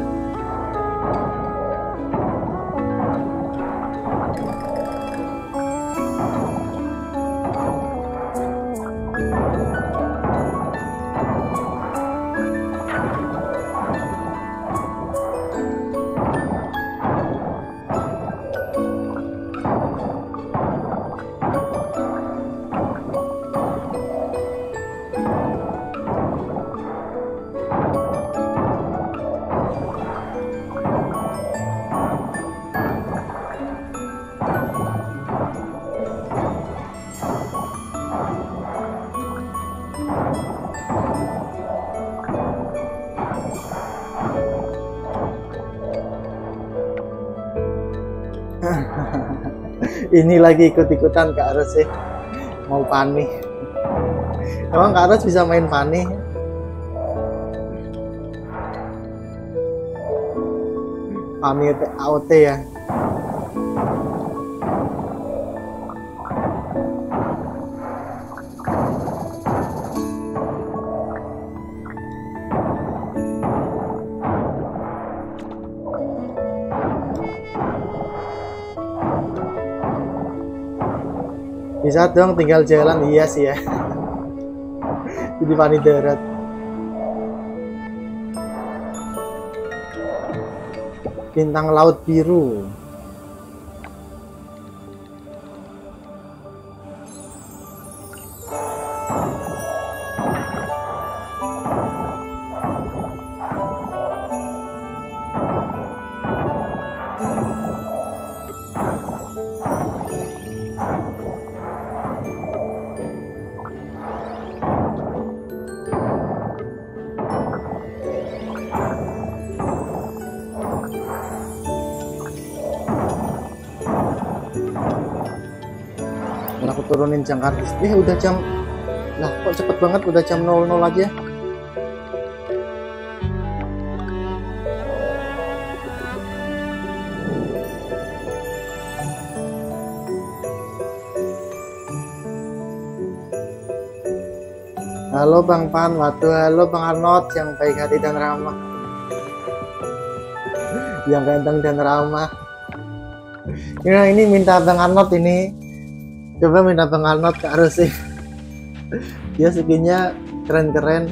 Ini lagi ikut-ikutan Kak Ros sih, mau pani. Emang Kak Ros bisa main pani? Pani A O T ya. Bisa dong, tinggal jalan. Iya sih ya. Jadi pani darat. Bintang laut biru. Aku turunin jangkar. Eh udah jam. Lah kok cepet banget, udah jam nol nol aja. Halo Bang Pan, waduh, halo Bang Arnold yang baik hati dan ramah. Yang ganteng dan ramah. Nah, ini minta Bang Arnold ini. Coba minta Bang Arnold ke Arus sih. Dia skinnya keren-keren.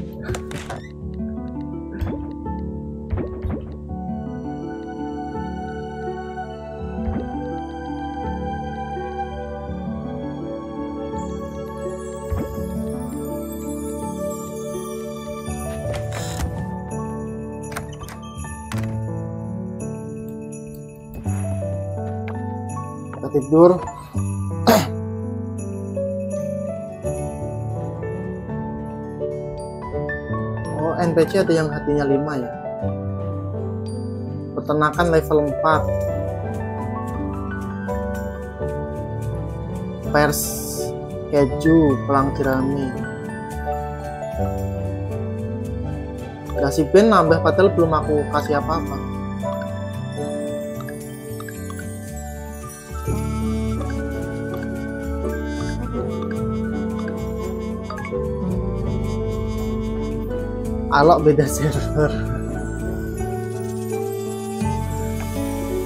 Kita tidur. N P C ada yang hatinya lima ya. Peternakan level empat. Pers keju, pelang jerami. Kasih Ben nambah, padahal belum aku kasih apa-apa. Alok beda server.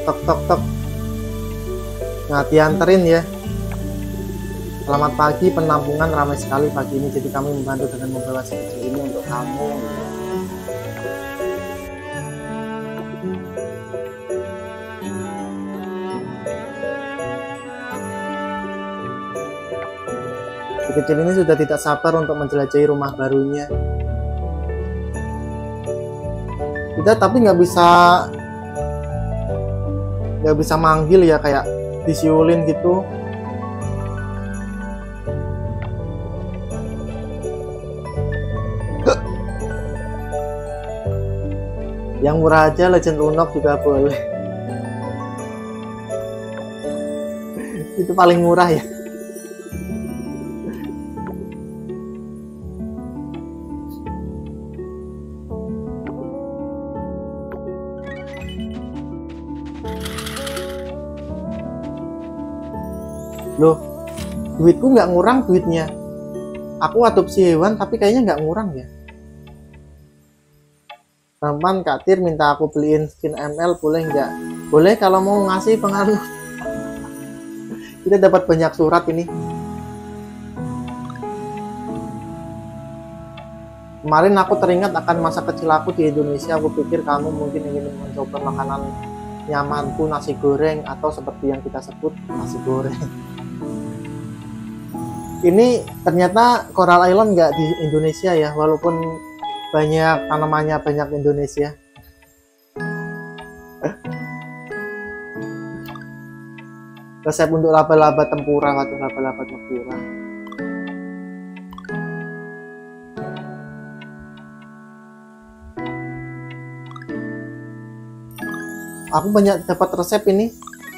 tok tok tok. Nah, dianterin ya. Selamat pagi, penampungan ramai sekali pagi ini, jadi kami membantu dengan membawa si kecil ini untuk kamu. Si kecil ini sudah tidak sabar untuk menjelajahi rumah barunya. Kita tapi nggak bisa nggak bisa manggil ya, kayak disiulin gitu. Yang murah aja Legend Lunok juga boleh. Itu paling murah ya. Loh, duitku nggak ngurang duitnya. Aku adopsi hewan tapi kayaknya nggak ngurang ya. Teman Kak Tir minta aku beliin skin M L, boleh nggak? Boleh kalau mau ngasih pengaruh. Kita dapat banyak surat ini. Kemarin aku teringat akan masa kecil aku di Indonesia. Aku pikir kamu mungkin ingin mencoba makanan nyamanku, nasi goreng, atau seperti yang kita sebut nasi goreng. Ini ternyata Coral Island nggak di Indonesia ya, walaupun banyak tanamannya, banyak Indonesia. Resep untuk laba-laba tempura, atau laba-laba tempura. Aku banyak dapat resep ini.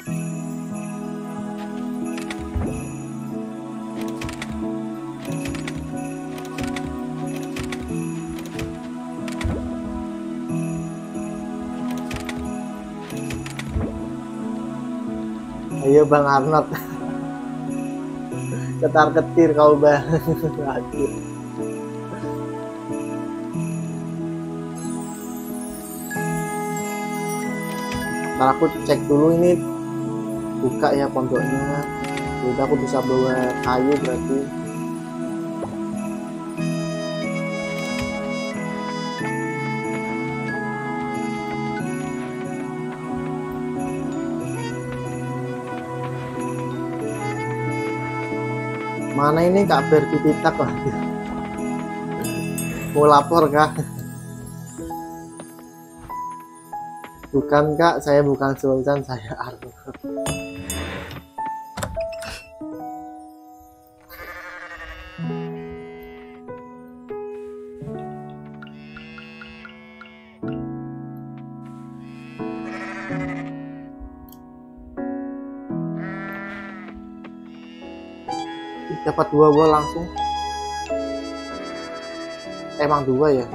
Ayo Bang Arnold. Ketar-ketir kau Bang. Ntar aku cek dulu ini buka ya pondoknya. Udah aku bisa bawa kayu berarti. Mana ini Kak Berti Pitak lagi? Mau lapor Kak? Bukan Kak, saya bukan Sultan, saya Arnold. Dapat dua bola langsung. Emang dua ya.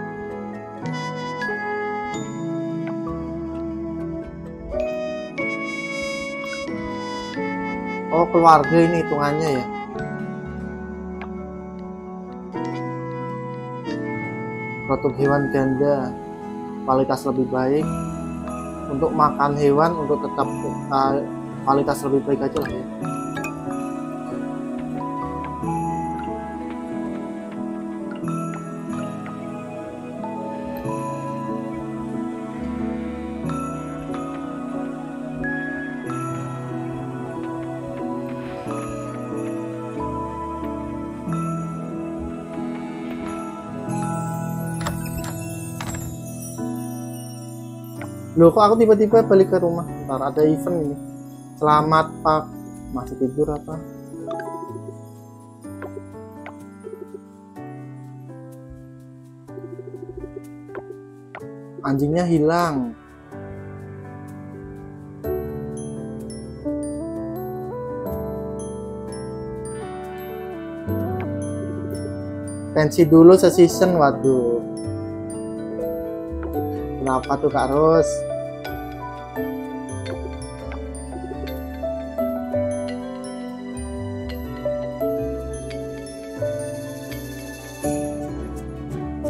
Oh, keluarga ini hitungannya ya. Produk hewan ganda, kualitas lebih baik. Untuk makan hewan, untuk tetap uh, kualitas lebih baik aja lah ya. Loh, kok aku tiba-tiba balik ke rumah? Ntar ada event ini. Selamat Pak. Masih tidur apa? Anjingnya hilang. Pensi dulu season, waduh. Kenapa tuh Kak Ros?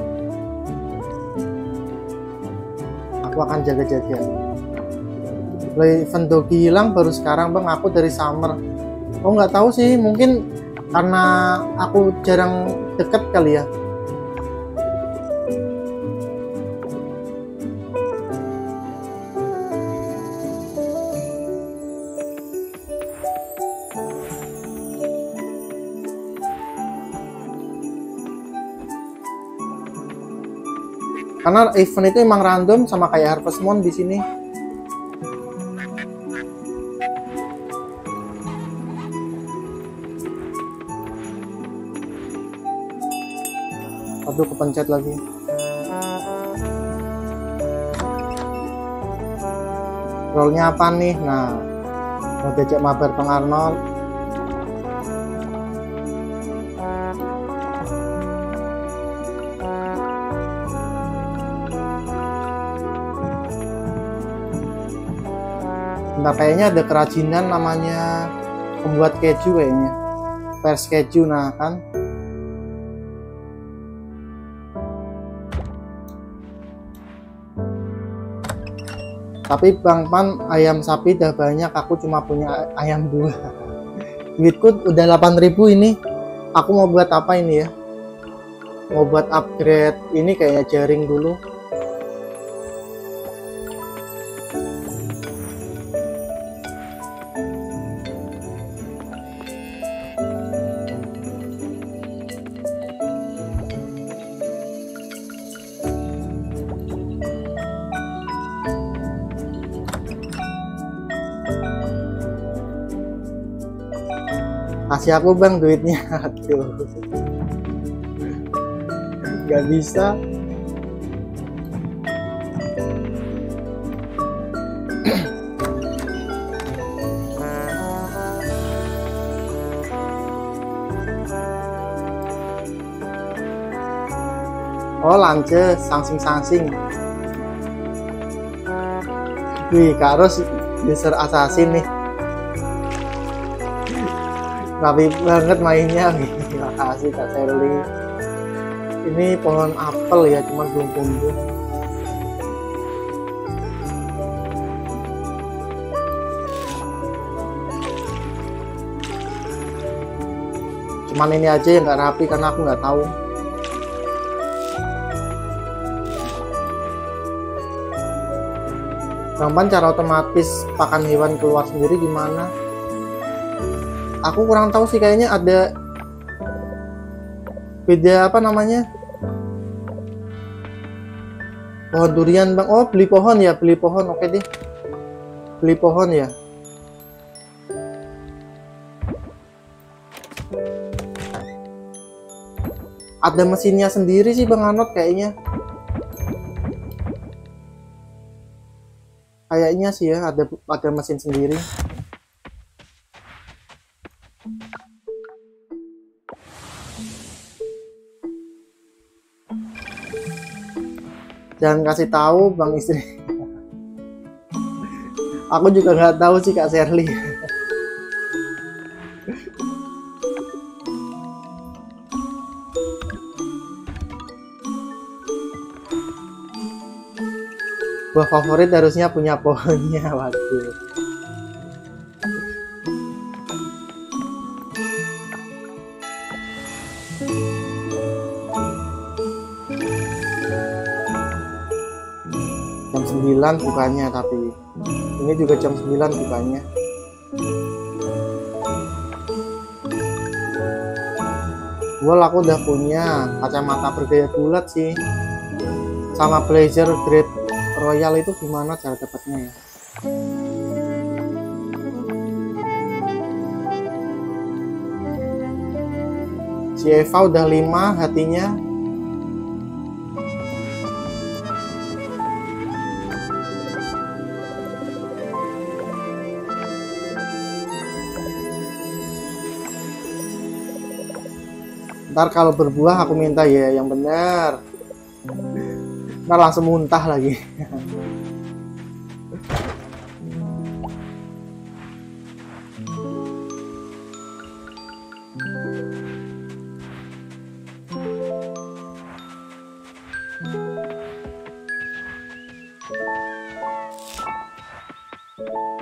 Aku akan jaga-jaga. Play event Dogi hilang baru sekarang bang, aku dari summer. Oh nggak tahu sih, mungkin karena aku jarang deket kali ya. Karena event itu emang random sama kayak Harvest Moon di sini. Aduh, kepencet lagi. Rollnya apa nih? Nah, mau diajak mabar Bang Arnold. Nah, kayaknya ada kerajinan namanya pembuat keju kayaknya. Pers keju, nah kan. Tapi Bang Pan, ayam sapi udah banyak, aku cuma punya ayam dua. Duitku udah delapan ribu ini. Aku mau buat apa ini ya? Mau buat upgrade ini kayaknya jaring dulu. Kasih aku bang duitnya. Aduh, gak bisa. Oh lance, sangsing-sangsing. Wih, Kak Ros user assassin nih. Rapi banget mainnya. Terima kasih Kak Sherly. Ini pohon apel ya, cuma belum tumbuh. Cuman ini aja yang nggak rapi karena aku nggak tahu. Gampang cara otomatis pakan hewan keluar sendiri gimana? Aku kurang tahu sih, kayaknya ada beda apa namanya, pohon durian bang. Oh beli pohon ya, beli pohon. Oke deh, beli pohon ya. Ada mesinnya sendiri sih Bang Anot kayaknya. Kayaknya sih ya, ada ada mesin sendiri. Jangan kasih tahu Bang istri. Aku juga nggak tahu sih Kak Sherly. Buah favorit harusnya punya pohonnya. Waduh. Jam sembilan bukanya, tapi ini juga jam sembilan bukanya. Well, aku udah punya kacamata bergaya bulat sih, sama blazer grade royal. Itu gimana cara dapatnya ya? Si Eva udah lima hatinya. Ntar kalau berbuah aku minta ya yang benar. Ntar langsung muntah lagi. you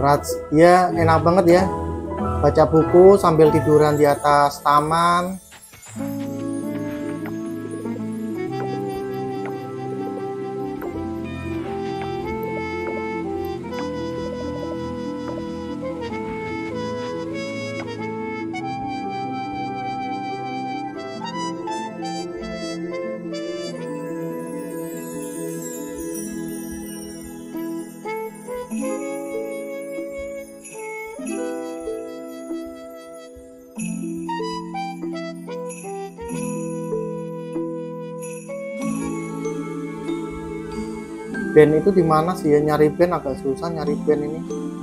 Rats, ya enak banget ya. Baca buku sambil tiduran di atas taman. Band itu di mana sih ya? Nyari band agak susah nyari band ini.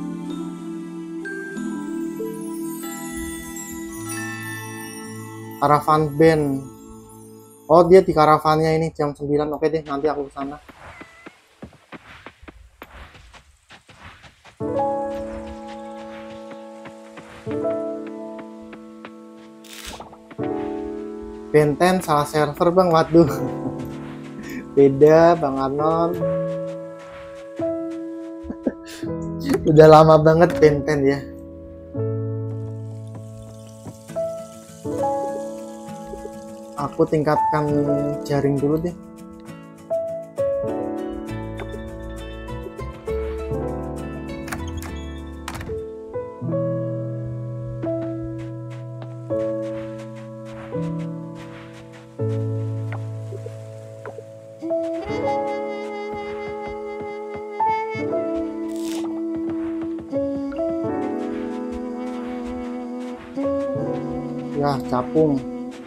Karavan band. Oh, dia di karavannya ini jam sembilan. Oke deh, nanti aku ke sana. Benten salah server bang, waduh. Beda Bang Arnold. Udah lama banget Benten ya. Aku tingkatkan jaring dulu deh. Ya, capung.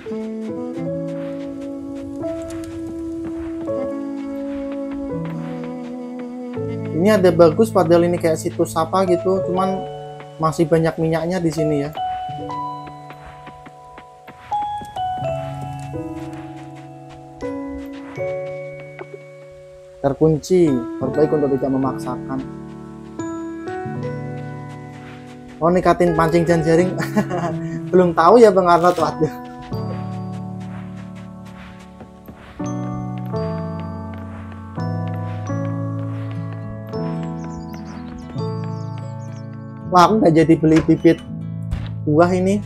Ini ada bagus padahal ini kayak situs apa gitu, cuman masih banyak minyaknya di sini ya. Terkunci, terbaik untuk tidak memaksakan. Oh, nikatin pancing dan jaring. Belum tahu ya Bang Arnold, waduh. Wah, aku nggak jadi beli bibit buah ini.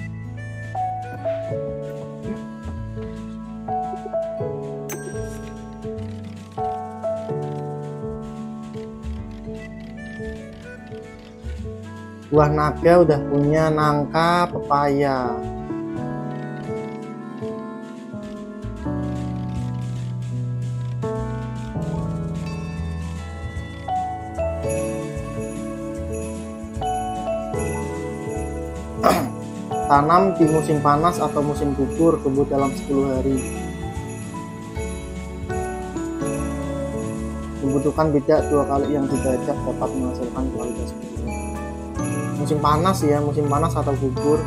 Buah naga udah punya, nangka, pepaya. Tanam di musim panas atau musim gugur, tumbuh dalam sepuluh hari. Membutuhkan beda dua kali yang dibajak dapat menghasilkan kualitas buah. Musim panas ya, musim panas atau gugur.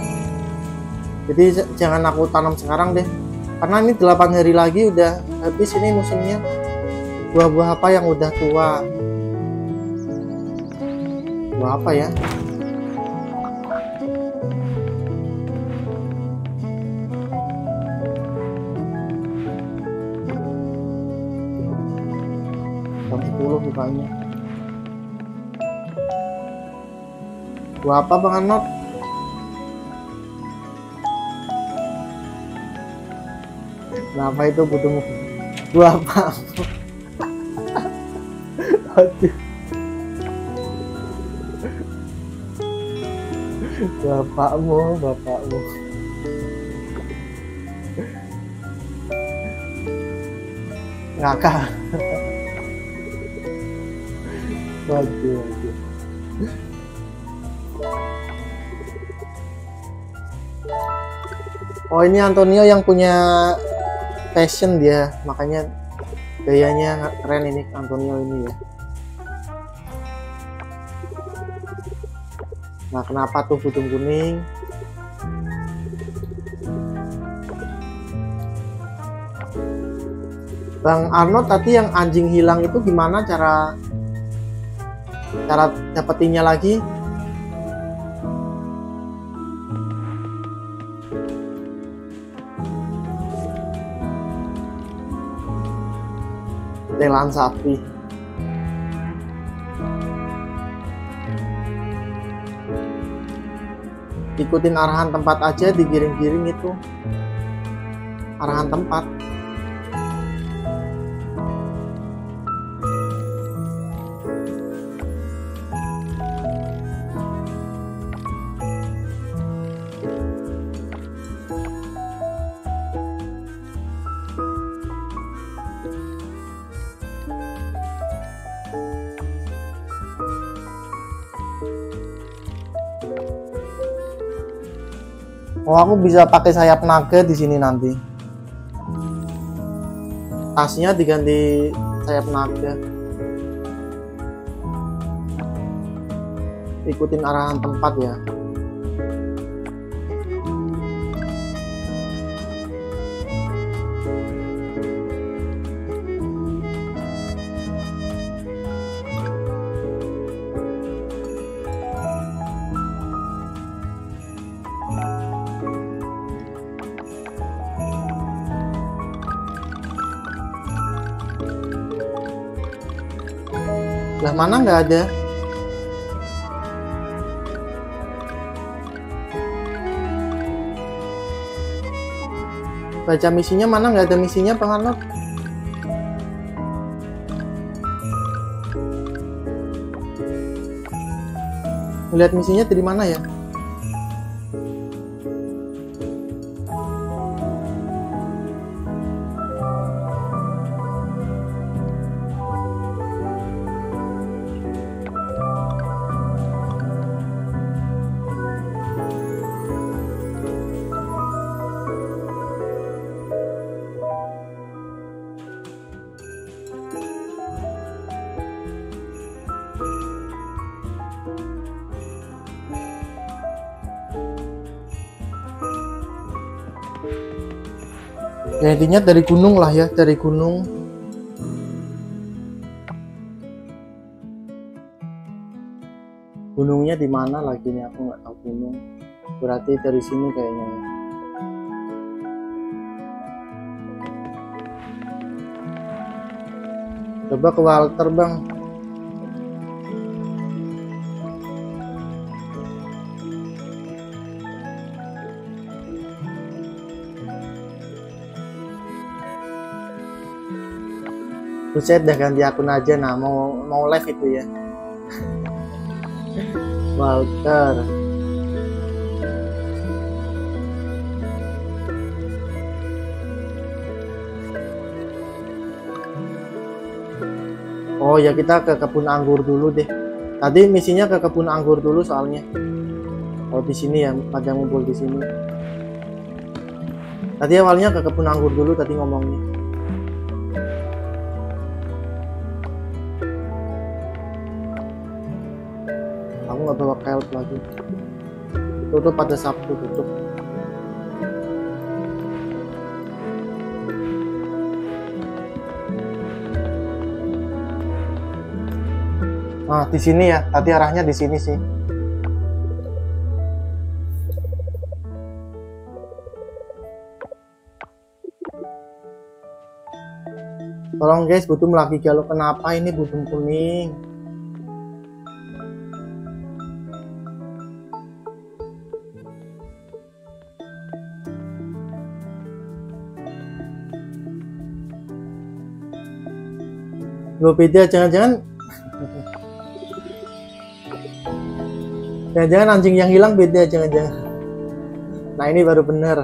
Jadi jangan aku tanam sekarang deh, karena ini delapan hari lagi udah habis ini musimnya. Buah-buah apa yang udah tua? Buah apa ya? Jam sepuluh bukanya. Buah apa Bang Arnold? Kenapa itu butuh buah apa? Aduh. Bapakmu, bapakmu. Ngakak. Waduh, waduh. Oh, ini Antonio yang punya passion dia, makanya gayanya keren ini Antonio ini ya. Nah, kenapa tuh budung kuning? Bang Arnold, tadi yang anjing hilang itu gimana cara cara dapetinnya lagi? Telan sapi. ikutin arahan tempat aja, digiring-giring itu arahan tempat. Oh, aku bisa pakai sayap naga di sini nanti. Tasnya diganti sayap naga. Ikutin arahan tempat ya. Lah mana nggak ada? Baca misinya mana nggak ada misinya Bang Arnold? Lihat misinya dari mana ya? Ya intinya dari gunung lah ya, dari gunung. Gunungnya di mana lagi nih, aku nggak tahu gunung. Berarti dari sini kayaknya. Coba ke Walter Bang. Buset, dah ganti akun aja. Nah, mau mau live itu ya. Walter. Oh ya, kita ke kebun anggur dulu deh. Tadi misinya ke kebun anggur dulu soalnya. Oh di sini ya, pada ngumpul di sini. Tadi awalnya ke kebun anggur dulu tadi ngomongnya. Aku nggak bawa kelp lagi. Tutup pada Sabtu, tutup. Nah di sini ya, tadi arahnya di sini sih. Tolong guys, butuh lagi galau. Kenapa ini butuh kuning? Lo beda, jangan-jangan jangan-jangan anjing yang hilang beda, jangan-jangan. Nah ini baru bener.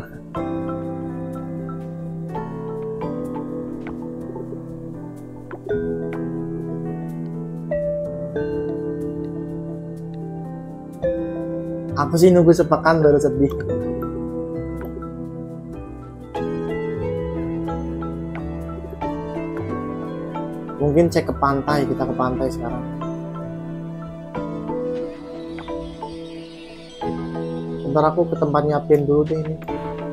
Apa sih nunggu sepekan baru sedih? Mungkin cek ke pantai, kita ke pantai sekarang. Bentar aku ke tempatnya Pin dulu deh ini.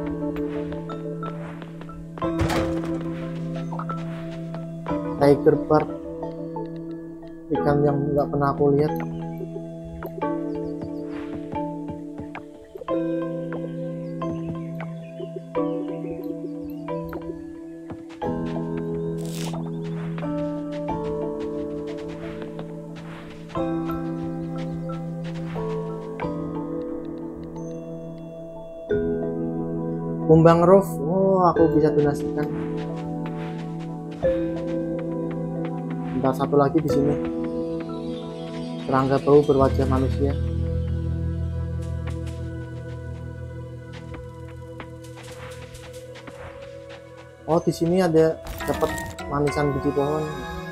Tiger barb, ikan yang nggak pernah aku lihat. Kumbang roof. Oh, aku bisa donasikan. Bentar, satu lagi di sini. Serangga bau berwajah manusia. Oh, di sini ada dapat manisan biji pohon.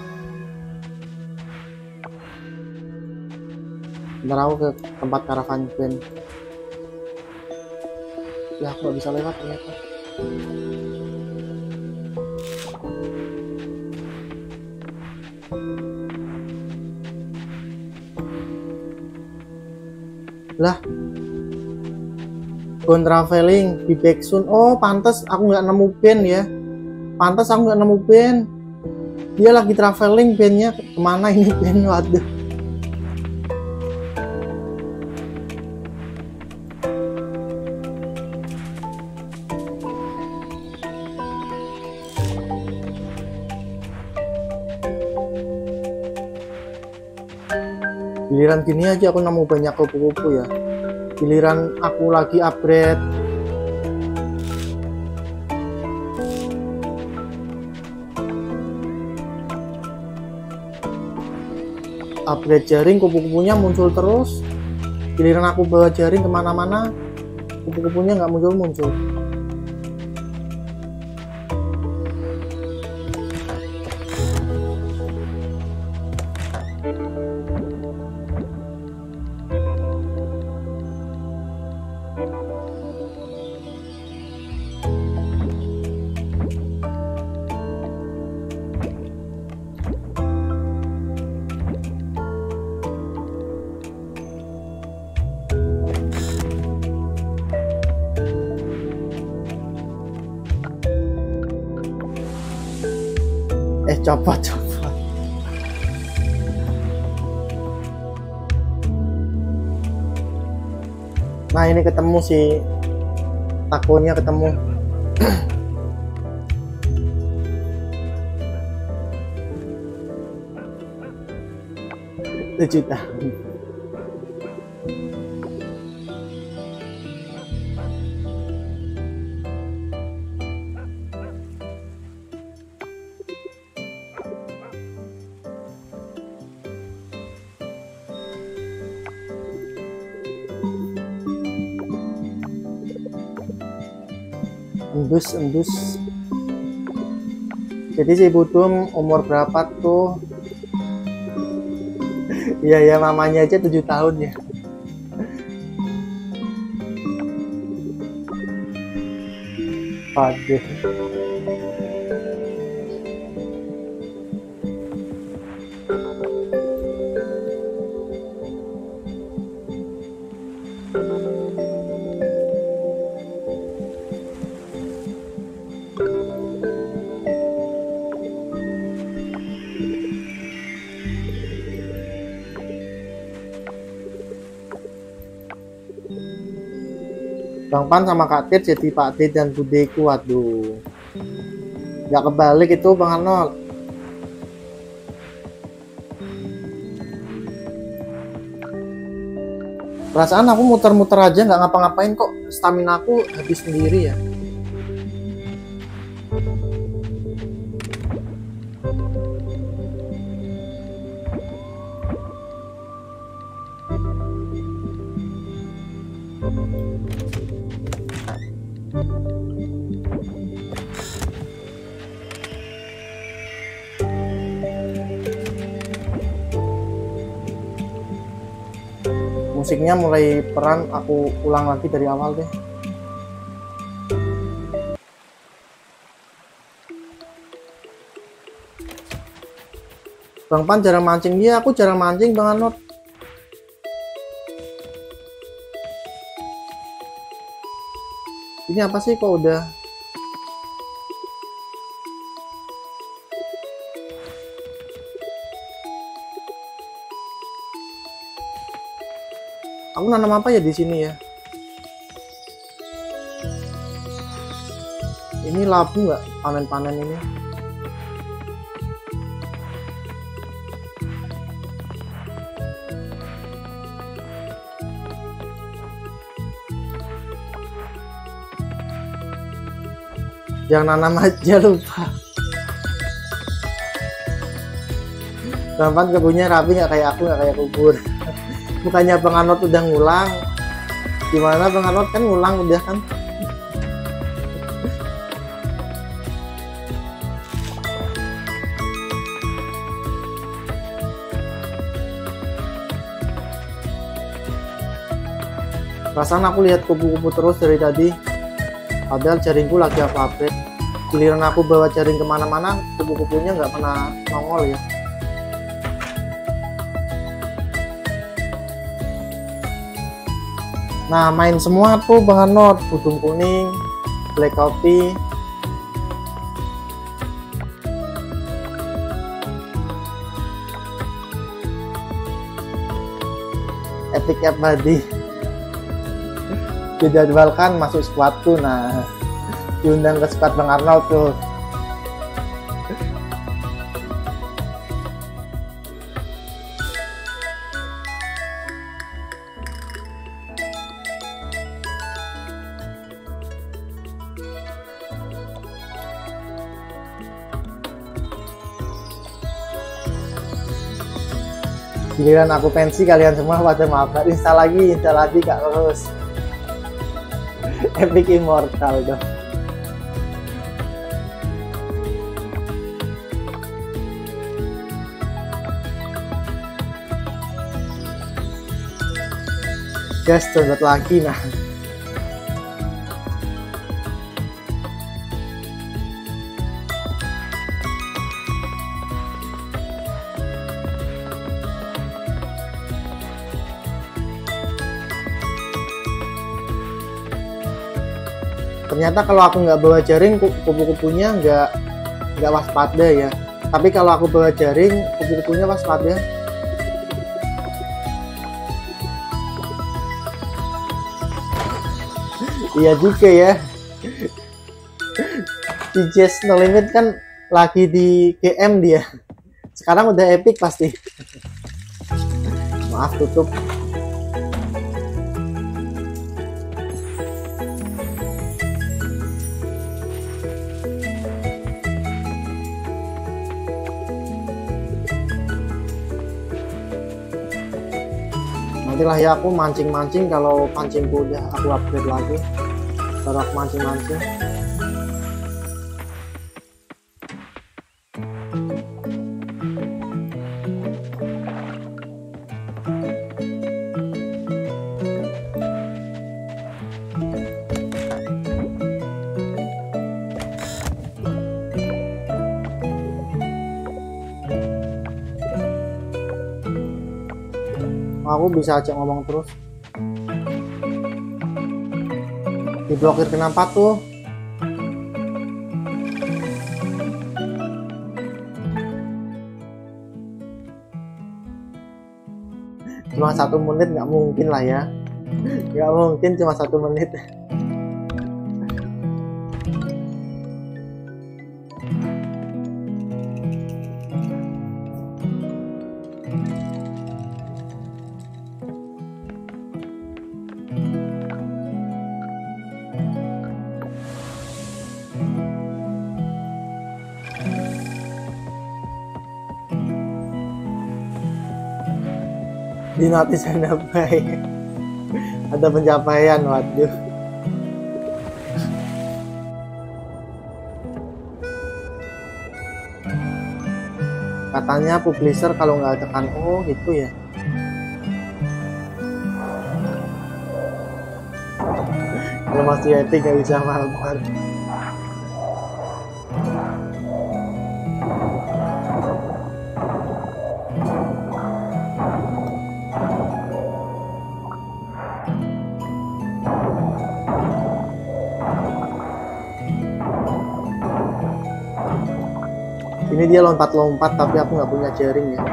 Bentar, aku ke tempat caravan van. Ya, aku nggak bisa lewat ternyata. Lah, Gone traveling, be back soon. Oh, pantas aku nggak nemu band ya. Pantas aku nggak nemu band. Dia lagi traveling, bandnya kemana ini band? Waduh. Giliran gini aja aku nemu banyak kupu-kupu ya. Giliran aku lagi upgrade upgrade jaring, kupu-kupunya muncul terus. Giliran aku bawa jaring kemana-mana, kupu-kupunya nggak muncul-muncul. Eh, copot, copot. Nah, ini ketemu si takonya ketemu. Tujuh tahun. Endus, endus. Jadi si Budum umur berapa tuh? Iya ya, mamanya aja tujuh tahun ya. Aduh. Bang Pan sama Kak Tit jadi Pak Tit dan Budeku. Waduh, nggak kebalik itu Bang Arnold. Perasaan aku muter-muter aja nggak ngapa-ngapain kok, stamina aku habis sendiri ya. Musiknya mulai peran, aku ulang lagi dari awal deh. Bang Pan jarang mancing. Dia aku jarang mancing Bang Arnold. Ini apa sih kok udah aku nanam apa ya di sini ya? Ini labu nggak panen-panen ini? Yang nanam aja lupa. Tempat kebunnya rapi, nggak kayak aku, nggak kayak kubur. Bukannya Bang Arnold udah ngulang. Gimana Bang Arnold kan ngulang udah kan. Perasaan aku lihat kupu-kupu terus dari tadi. Padahal jaringku lagi apa-apa. Giliran aku bawa jaring kemana-mana, kupu-kupunya nggak pernah nongol ya. Nah, main semua tuh Bang Arnold, budung kuning, black coffee. Epic App Buddy. Dijadwalkan masuk squadku, nah diundang ke squad Bang Arnold tuh. Giliran aku pensi, kalian semua pada maaf, install lagi, install lagi gak terus. Epic Immortal dong. Guys, download lagi nah. Ternyata kalau aku nggak bawa jaring, kupu-kupunya nggak nggak waspada ya. Tapi kalau aku bawa jaring, kupu-kupunya waspada. Iya juga ya. D J No Limit kan lagi di G M dia. Sekarang udah epic pasti. Maaf, tutup. Nantilah ya aku mancing-mancing, kalau pancingku udah aku upgrade lagi, baru aku mancing-mancing. Aku bisa aja ngomong terus. Diblokir kenapa tuh? Cuma satu menit nggak mungkin lah ya. Nggak mungkin cuma satu menit. Di notis ada baik, ada pencapaian, waduh. Katanya publisher kalau nggak tekan oh gitu ya. Kalau masih epic nggak bisa mabar. Ini dia lompat-lompat tapi aku nggak punya jaring ya.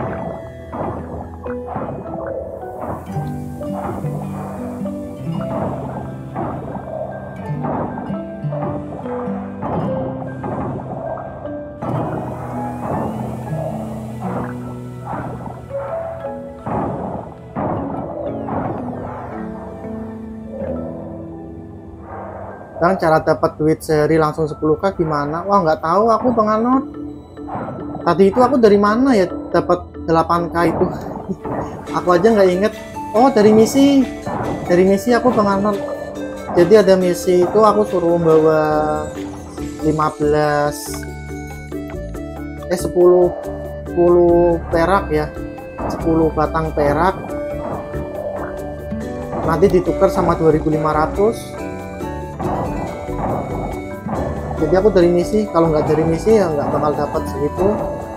Bang, cara dapat duit sehari langsung sepuluh k gimana? Wah, nggak tahu aku Bang Anot. Tadi itu aku dari mana ya dapat delapan k itu? Aku aja nggak inget. Oh, dari misi. Dari misi aku Bang Anot. Jadi ada misi itu aku suruh bawa lima belas eh sepuluh sepuluh perak ya. sepuluh batang perak. Nanti ditukar sama dua ribu lima ratus. Jadi aku dari misi, kalau nggak dari misi ya nggak bakal dapat segitu.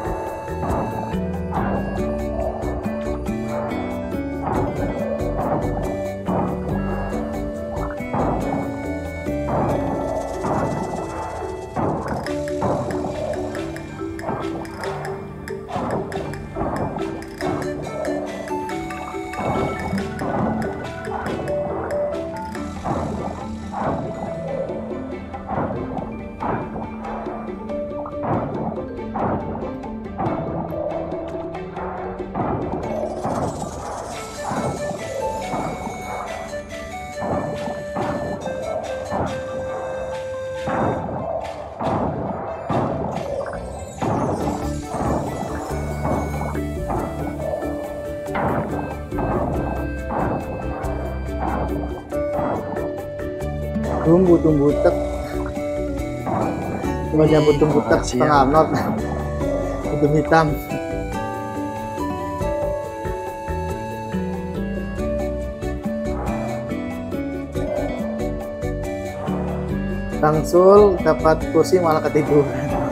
Tumbuh tumbuh tek, cuma nyambut tumbuh tek Makasih ya. setengah not, hitam hitam. Bang Sul dapat kursi malah ketiduran.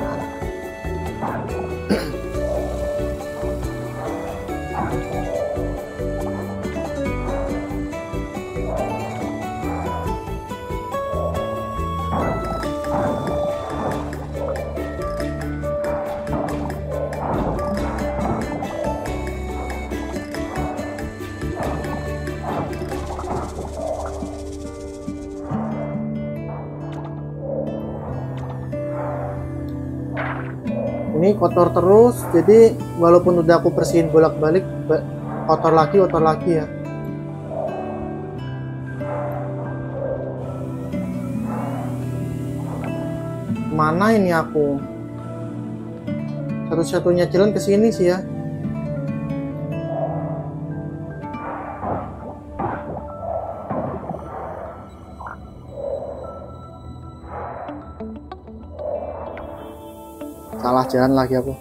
Ini kotor terus, jadi walaupun udah aku bersihin bolak-balik, ba- kotor lagi, kotor lagi ya. Mana ini aku? Satu-satunya jalan ke sini sih ya. Salah jalan lagi aku.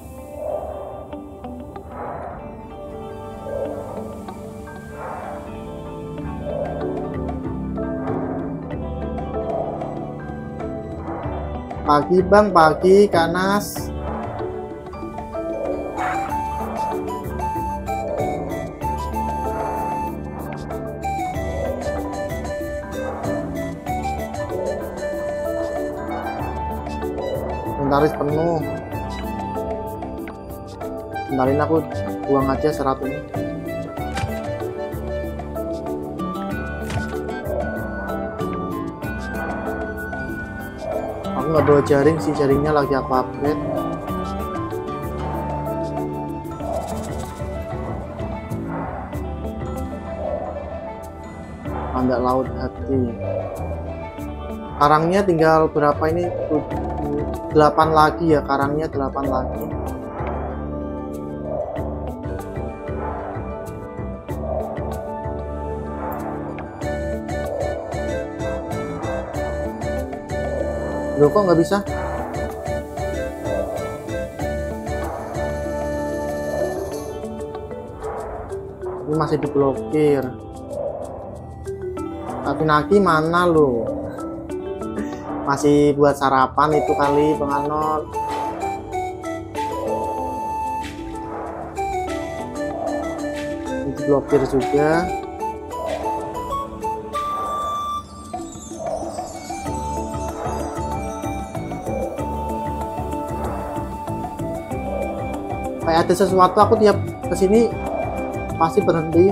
Pagi Bang, pagi Kanas. Inventaris penuh. Bentarin aku buang aja serat ini. Aku nggak bawa jaring sih, jaringnya lagi aku upgrade. Tanda laut hati. Karangnya tinggal berapa ini? delapan lagi ya, karangnya delapan lagi. Loh, kok nggak bisa? Ini masih diblokir. Tapi Naki mana lo? Masih buat sarapan itu kali Bang Anot. Ini diblokir juga. Kayak ada sesuatu, aku tiap kesini pasti berhenti.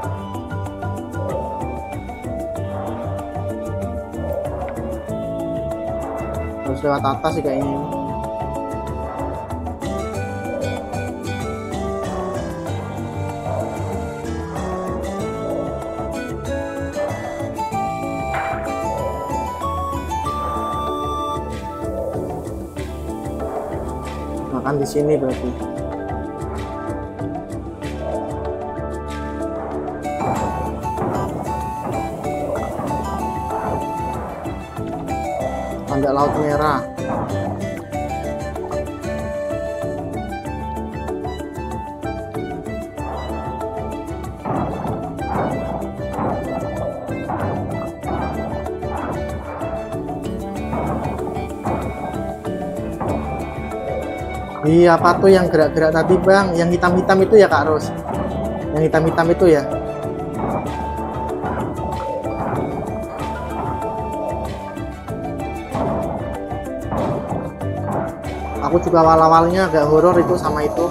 Harus lewat atas sih kayaknya. aman di sini berarti. Tanda laut merah. Iya, apa tuh yang gerak-gerak tadi bang? Yang hitam-hitam itu ya Kak Ros? Yang hitam-hitam itu ya? Aku juga awal-awalnya agak horor itu sama itu.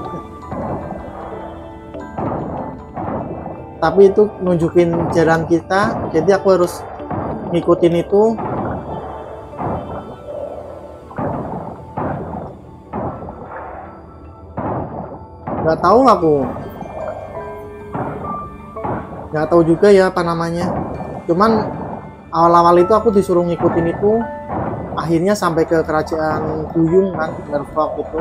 Tapi itu nunjukin jalan kita, jadi aku harus ngikutin itu. Nggak tahu aku, nggak tahu juga ya apa namanya. Cuman awal-awal itu aku disuruh ngikutin itu, akhirnya sampai ke kerajaan Duyung kan, Merfolk itu.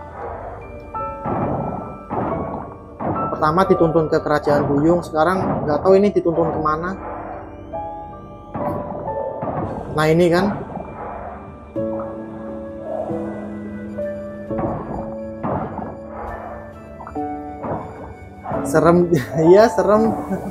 Pertama dituntun ke kerajaan Duyung, sekarang nggak tahu ini dituntun kemana. Nah ini kan. Serem, iya serem.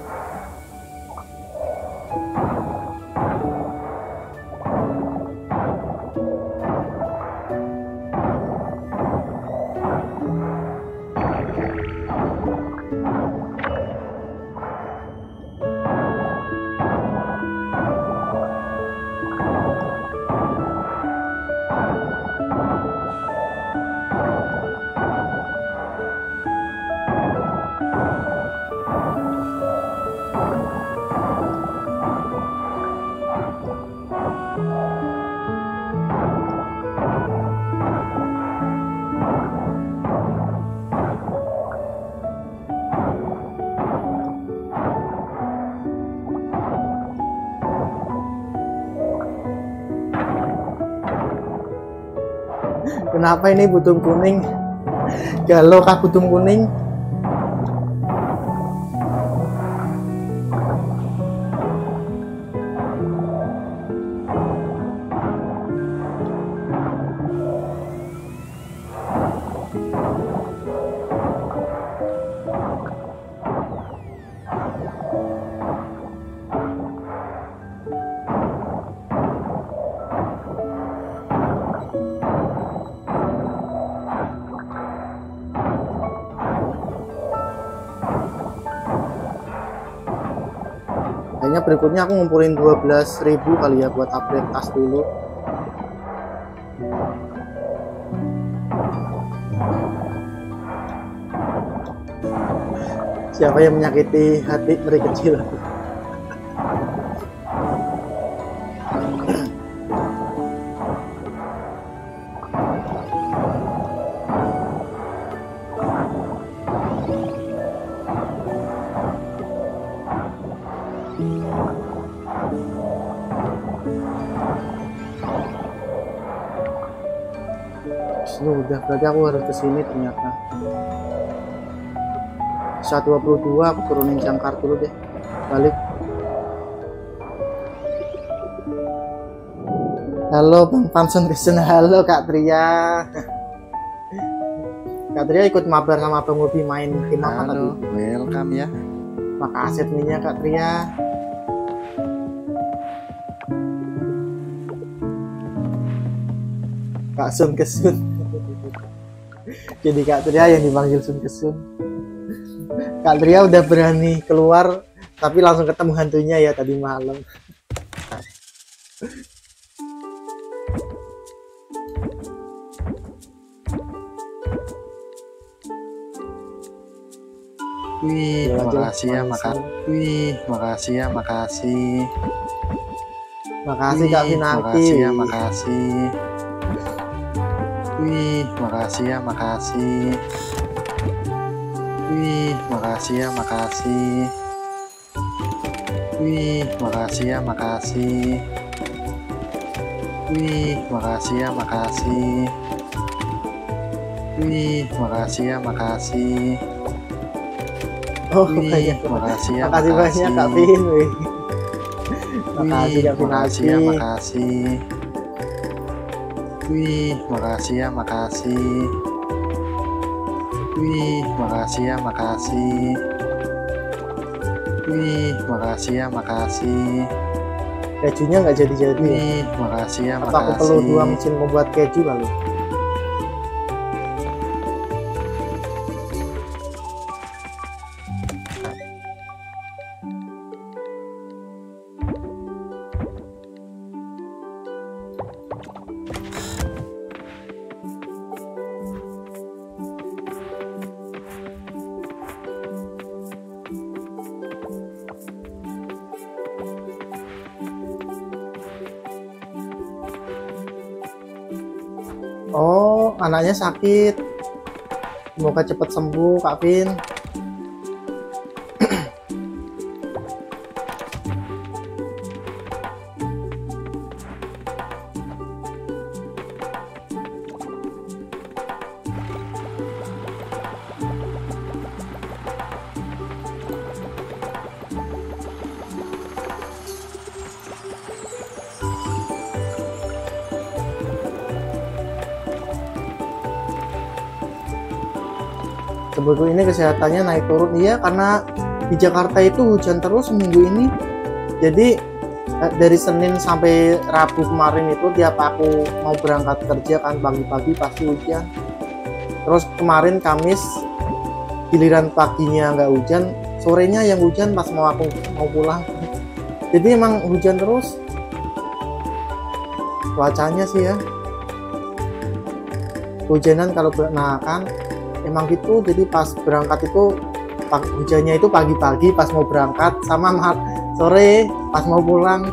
Kenapa ini butum kuning? Galau kah butum kuning? Kayaknya berikutnya aku ngumpulin dua belas ribu kali ya buat upgrade tas dulu. Siapa yang menyakiti hati mereka kecil? Udah, berarti aku harus kesini ternyata. seratus dua puluh dua aku turunin jangkar dulu deh, balik. Halo Bang Panson Kristen, halo Kak Tria. Kak Tria ikut mabar sama Bang Ubi main game apa tadi? Welcome ya. Makasih adminnya Kak Tria. Kak Sun Kesun. Jadi Kak Tria yang dipanggil Sun Kesun. Kak Tria udah berani keluar, tapi langsung ketemu hantunya ya tadi malam. Wih, Ya, makasih ya, langsung. makasih. Wih, makasih ya, makasih. Makasih Kak Wih, Vinanti. makasih ya, makasih. Wih, makasih ya, makasih. Wih, makasih ya, makasih. Wih, makasih ya, makasih. Wih, makasih ya, makasih. Wih, makasih ya, makasih. Oh, Wih, banyak. makasih ya, Makasih banyak Kak Vin. Wih. Makasih Wih, Kak Vin makasih ya, lagi. makasih. Wih, makasih ya, makasih. Wih, makasih ya, makasih. Wih, makasih ya, makasih. Kejunya nggak jadi-jadi ya. Wih, makasih ya, Apa aku perlu makasih. dua mesin membuat keju lalu? Oh, anaknya sakit. Semoga cepat sembuh, Kak Vin. Sebetulnya ini kesehatannya naik turun, iya, karena di Jakarta itu hujan terus seminggu ini. Jadi eh, dari Senin sampai Rabu kemarin itu tiap aku mau berangkat kerja kan pagi-pagi pasti hujan. Terus kemarin Kamis giliran paginya nggak hujan, sorenya yang hujan pas mau aku mau pulang. Jadi emang hujan terus cuacanya sih ya. Hujanan kalau ber- nah kan emang gitu, jadi pas berangkat itu pag- hujannya itu pagi-pagi pas mau berangkat sama ma- sore pas mau pulang.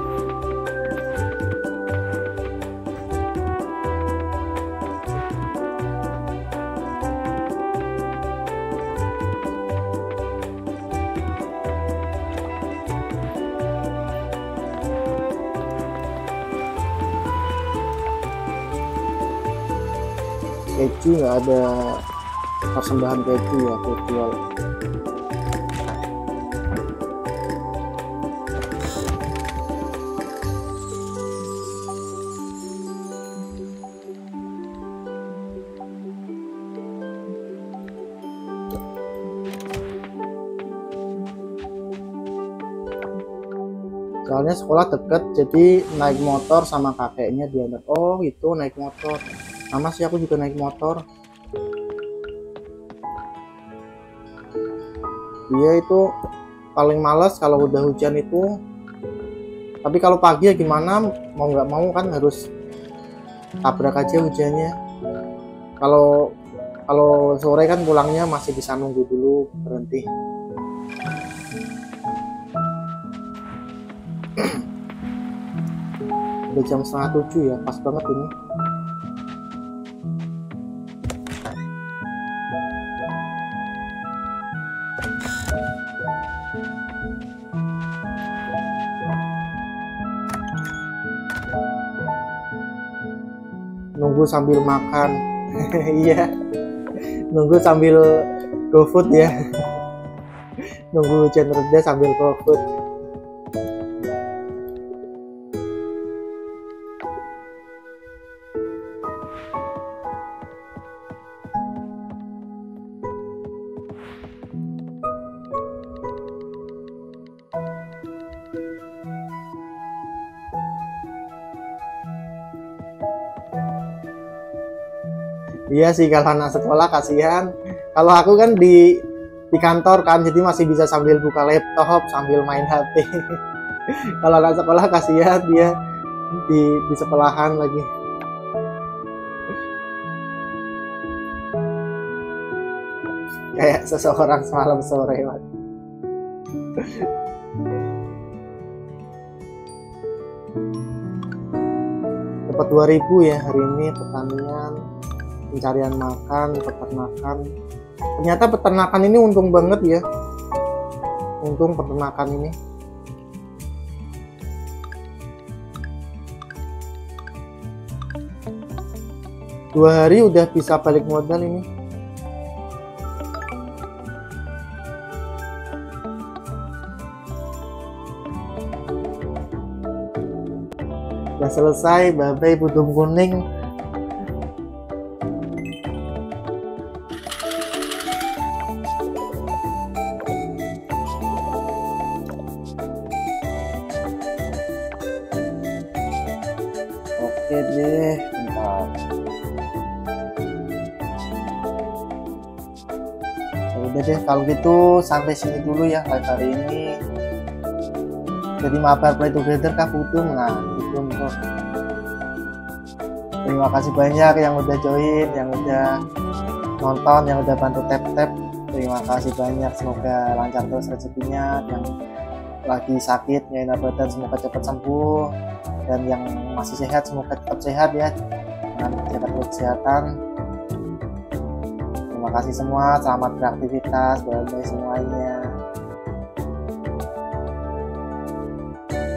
Keju nggak ada persembahan keju ya, aku jual. Soalnya sekolah deket, jadi naik motor sama kakeknya diantar. Oh itu naik motor, sama sih aku juga naik motor. Dia itu paling males kalau udah hujan itu, tapi kalau pagi ya gimana, mau nggak mau kan harus tabrak aja hujannya. Kalau kalau sore kan pulangnya masih bisa nunggu dulu berhenti. Udah jam setengah tujuh ya, pas banget ini. Nunggu sambil makan. Iya, nunggu sambil GoFood ya. Nunggu hujan reda sambil GoFood. Iya sih, kalau anak sekolah kasihan. Kalau aku kan di di kantor kan, jadi masih bisa sambil buka laptop sambil main H P. Kalau anak sekolah kasihan, dia di di sekolahan lagi. Kayak seseorang semalam sore, Mas. Dapat dua ribu ya hari ini pertanian, pencarian makan, peternakan. Ternyata peternakan ini untung banget ya. Untung peternakan ini. Dua hari udah bisa balik modal ini. Udah selesai, bye-bye budung kuning. Oke deh, bentar. Ya udah deh, kalau gitu sampai sini dulu ya live hari ini. Jadi mabar play together kah budung? Nah, budung kok. Terima kasih banyak yang udah join, yang udah nonton, yang udah bantu tap-tap. Terima kasih banyak, semoga lancar terus rezekinya. Yang lagi sakit, nggak enak badan, semoga cepat sembuh. Dan yang masih sehat, semoga tetap sehat ya, dengan jaga terus kesehatan. Terima kasih semua, selamat beraktivitas, bye-bye semuanya.